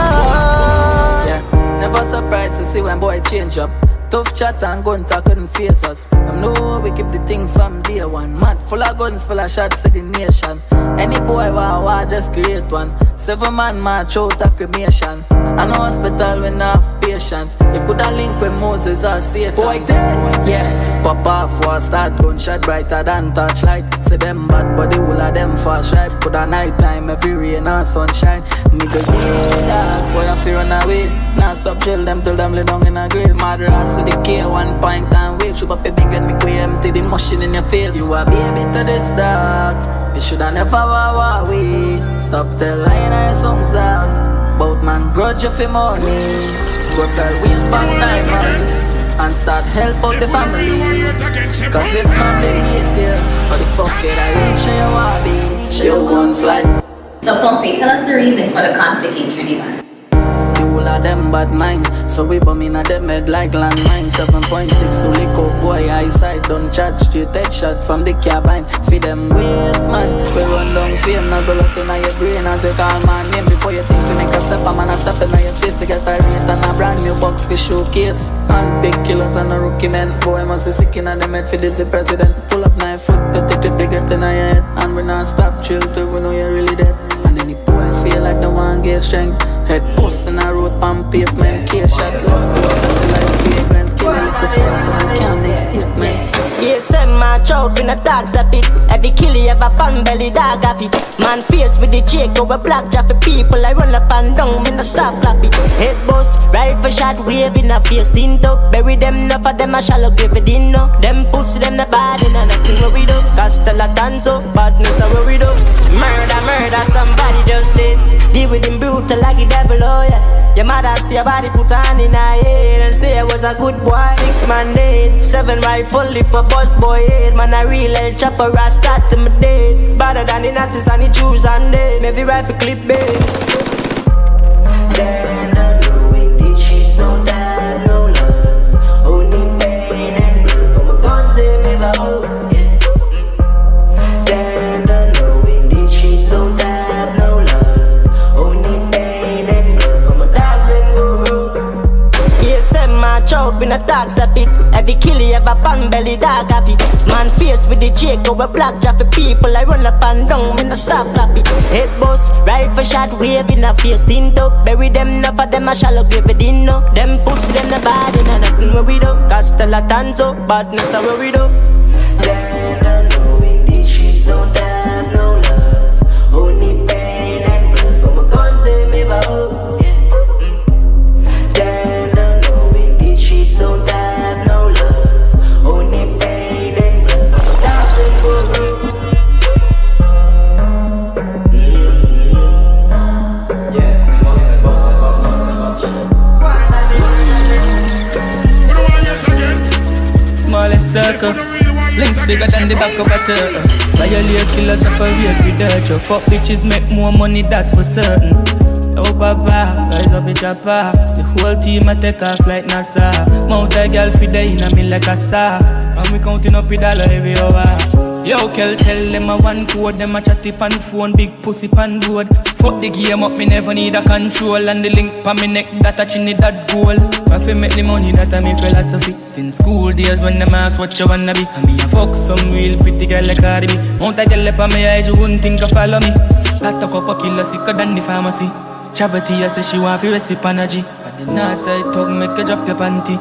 Yeah, never surprised to see when boy change up. Tough chat and gun talk couldn't face us. I know we keep the thing from day one. Mad full of guns, full of shots to the nation. Any boy wow wow just create one. Seven man march out a cremation. And hospital with enough patience. You coulda link with Moses or Satan. Boy dead, yeah. Pop off war start gunshot brighter than torchlight. Say them bad but the whole of them fast right. Coulda night time every rain and sunshine. Nigga yeah that boy I fear run away. Now stop chill them till them lay down in a grave. Mad ass to the K one pint and wave. Shoot up a big and make way empty the machine in your face. You a baby to this dog. You shoulda never walk away. Stop the line and songs down. Bout man grudge you for money. Go sell wheels back diamonds and start help out the family. Cause if man they hate you, how the fuck it I ain't sure you wanna be. Sure you won't fly. So Pumpy, tell us the reason for the conflict in Trinidad. The whole of of them bad mind. So we bum in a them head like landmine. Seven point six to lick up boy eyesight. Don't chat straight head shot from the carbine. Feed them waste man. We run down fame as a lot in your brain. As you call my name before you think you make a step. I'm gonna step in your face to get a rate and a brand new box for showcase. And big killers and a rookie man. Boy must be sick in a them head for this the president. Pull up nine foot to take the bigger than I head. And we not stop chill till we know you're really dead. And any boy feel like the one get strength. Head post in a road pan pavement. Case shot lost to us until like fragrance. Kill a little friends so they can't make statements. Yeah, send my choke in a dog stop it. Every kill you have a pan belly dog of it. Man face with the check over black jack for people. I run up and down, me no stop clap it. Head boss, rifle shot wave in a face tint up. Bury them, enough of them a shallow give it in no. Them pussy them the bad in a nothing where we do. Castella danzo, badness a where we do. Murder, murder, somebody just did. Deal with him brutal like the devil, oh yeah. Your mother see your body put on in her head and say I was a good boy. Six man dead, seven rifle if a boss boy head. Man a real El Chopper, I start to my dead. Better than the Nazis and the Jews and they maybe rifle clip bait. Then not knowing these streets don't have no love. Only pain and blood, but my guns ain't never hold. Then not knowing these streets don't have no love. Only pain and blood, but my dogs ain't go road. Yeah, send my choke in a dog stop it. Every kill you have a pan belly dog of it. Man face with the check over black jack for people. I run up and down, me no stop clap it. Head boss, rifle shot wave in a face tint up. Bury them, enough of them a shallow give it in no. Them pussy them the bad in a nothing where we do. Castella danzo, badness a where we do. Then not knowing these streets don't have no love. Only pain and blood, but my guns ain't never hold. Then not knowing these streets don't have no love. Only pain and blood, but my dogs ain't go road. Smallest circle, links bigger than the back of a turtle. Violate killers separate with dirt. Your fuck bitches make more money, that's for certain. Oh papa, rise up with chopper. The whole team a take off like NASA. Mount a girl fi day in a me like a saw. And we counting up with dollar every hour. Yo, Kel, tell them a one code. Them a chatty pan phone, big pussy pan board. Fuck the game up, me never need a control. And the link pa me neck, that a chinny that goal. I fi make the money, that a me philosophy. Since school days when them ask what you wanna be, and me a fuck some real pretty girl like Cardi B. Mount a girl up on me eyes, you wouldn't think of follow me. That a couple killer sicker than the pharmacy. Chavity, I say she want fi recipe energy. At the north side talk, make you drop your panty.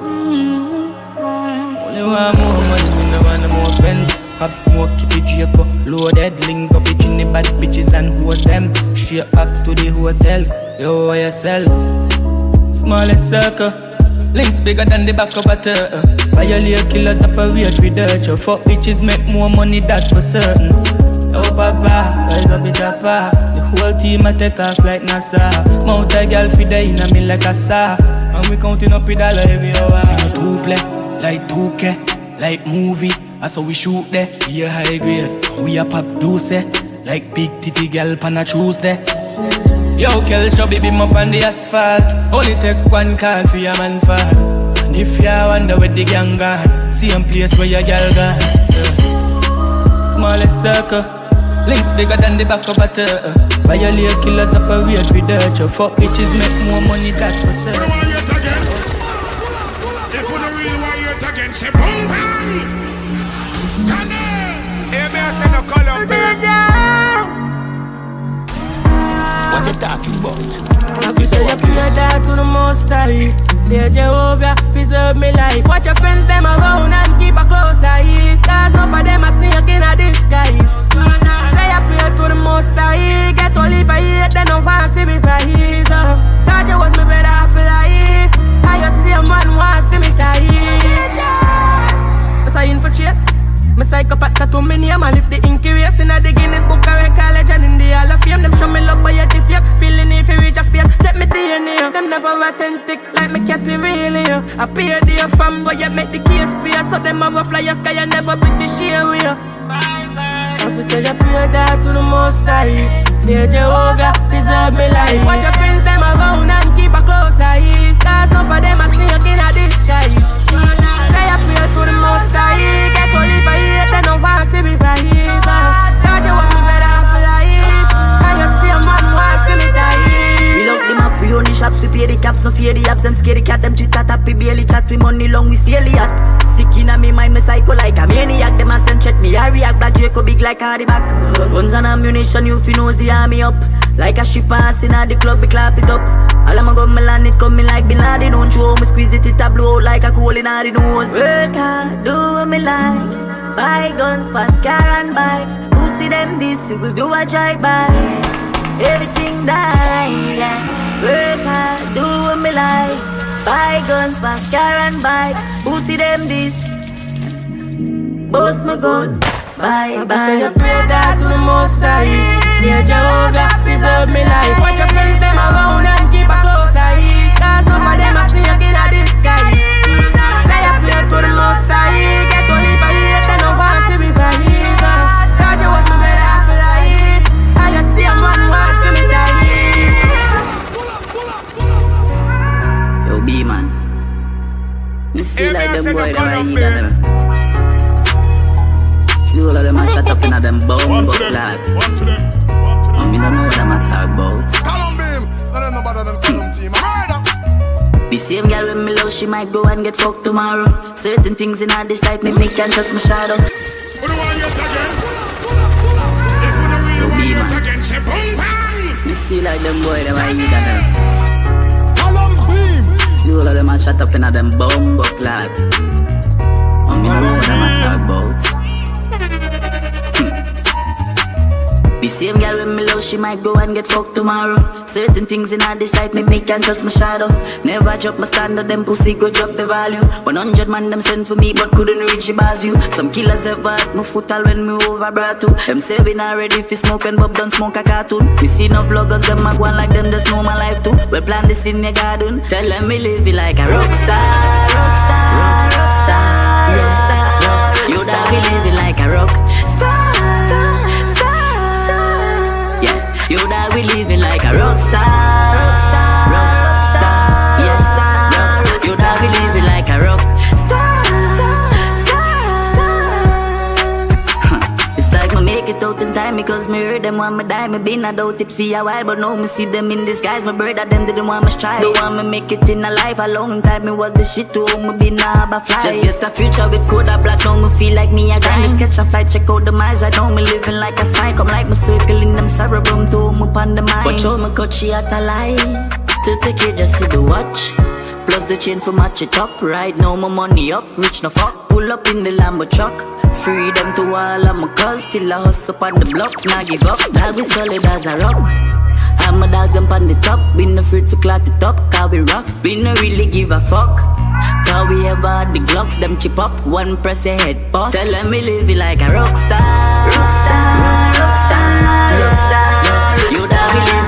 Only want more money, me no want no more friends. Pop smoke, keep it Draco. Loaded, link up it in the bad bitches and host them. Straight back to the hotel. Yo, why you sell? Smallest circle, links bigger than the back of a turtle. Violate killers operate with dirt. Your fuck bitches make more money, that's for certain. Yo papa, rise up with chopper. The whole team a take off like NASA. Mount a girl fi day in a me like a saw. And we counting up with dollar every hour. Two play, like two K, like movie. That's how we shoot there, be a high grade. We a pop dose, like big titty girl pan a Tuesday. Yo, Kel, show baby up on the asphalt. Only take one call for your man fall. And if you wonder where the gang gone, same place where your girl gone. Smallest circle, links bigger than the back of a turtle. Violate killers operate with dirt. Your fuck bitches make more money, that's for certain. If you don't really want it again, say boom bang. What you talking about? I say you pray that to the Most High. Dear Jehovah, preserve me life. Watch your friends them around and keep a close eye. Cause none of them a snake in a disguise. Say you pray to the Most High. Get all if I hate, then no one see me rise. Thought you was me better for life. How you see a man want see me tight. As I infiltrate, my psychopath tattoo me name. I live the inky race in the Guinness Book of College and in the Hall of Fame. Them show me love by your diffuse. Feeling if you reach a space, check me D N A. Them never authentic like me catty really. I pay the fam, but you make the case clear. So them a go fly a sky and never beat the share with you. I say you pray that to the Most High. Dear Jehovah, preserve me life. Watch your friends them around and keep a close enough of them a snake in a disguise. Say I pray to the most high. Get to live for hate, they don't want to be for his. Don't you want me better for life? And you see a man wants to me die. We love them up, we own the shops, we pay the caps, no fear the apps, them scare the cat, them Twitter tap, we barely chat, we money long, we see Elliot. Sick in a me mind, me psycho like a maniac, them a send check me, I react, black Jacob big like Hardy back. Guns and ammunition, you fi know the army up. Like a ship passing at the club, we clap it up. All of my gun, me land it coming like Bin Laden. Don't you me squeeze it, it a blow out like a coal in the nose. Work hard, do what me like. Buy guns, fast car and bikes. Who see them this, you will do a drive by. Everything die, yeah. Work hard, do what me like. Buy guns, fast car and bikes. Who see them this? Boss my gun, bye bye. Say you pray that to the most high. Yeah, Jehovah, preserve me life. Watch your friends, them around and keep a close eye. Cause none of them a snake in a disguise. Say you pray to the most high. Get to live for hate, they don't want to be for his. Cause you want me better for life. And you see a man wants to me die. Yo, B man, me see like them boy that I eat them. See all of them a shut up in a them bum butt lad. And me don't know what I'm a talk about. The same girl when me love, she might go and get fucked tomorrow. Certain things in her this life make me can't trust my shadow. Yo, B man, me see like them boy that I eat them. See all of them a shut up in a them bum butt lad. And me don't know what I'm a talk about. The same girl when me love, she might go and get fucked tomorrow. Certain things in her this life make me can't trust my shadow. Never drop my standard, them pussy go drop the value. one hundred man them send for me but couldn't reach the bars you. Some killers ever at my foot all when me over brought to. Them say we not ready for smoke when Bob don't smoke a cartoon. Me see no vloggers, them a go on like them just know my life too. We plan this in your garden. Tell them me live it like a rock star, rock star, rock star, rock star. You that we live it like a rock star. You that we living like a rock star, rock star, rock star, yeah, star. You that we living like a rock star, star, star, star. It's like me make it out in time because me heard them want me die. Me been a doubt it for a while, but now me see them in disguise. My brother them didn't want me try. Don't want me make it in a life. A long time me was the shit too. Me been a fly. Just get a future with Koda Black. Now me feel like me a grind. Me sketch a flight, check out the miles. I know me living like a spy. Come like me circling them cerebrum to me upon the mind. Watch out me cut she at a lie. To take it just see the watch. Plus the chain for match it up. Right now my money up. Rich no fuck. Pull up in the Lambo truck. Freedom to all of my cuz. Still a hustle on the block. Nah give up. Dog we solid as a rock. And my dog jump on the top. Been afraid for clot it up. Cause we rough. We no really give a fuck. Cause we ever had the Glocks. Them chip up. One press a head boss. Tell them me live it like a rock star. Rock star. Rock star. Rock star. You that we live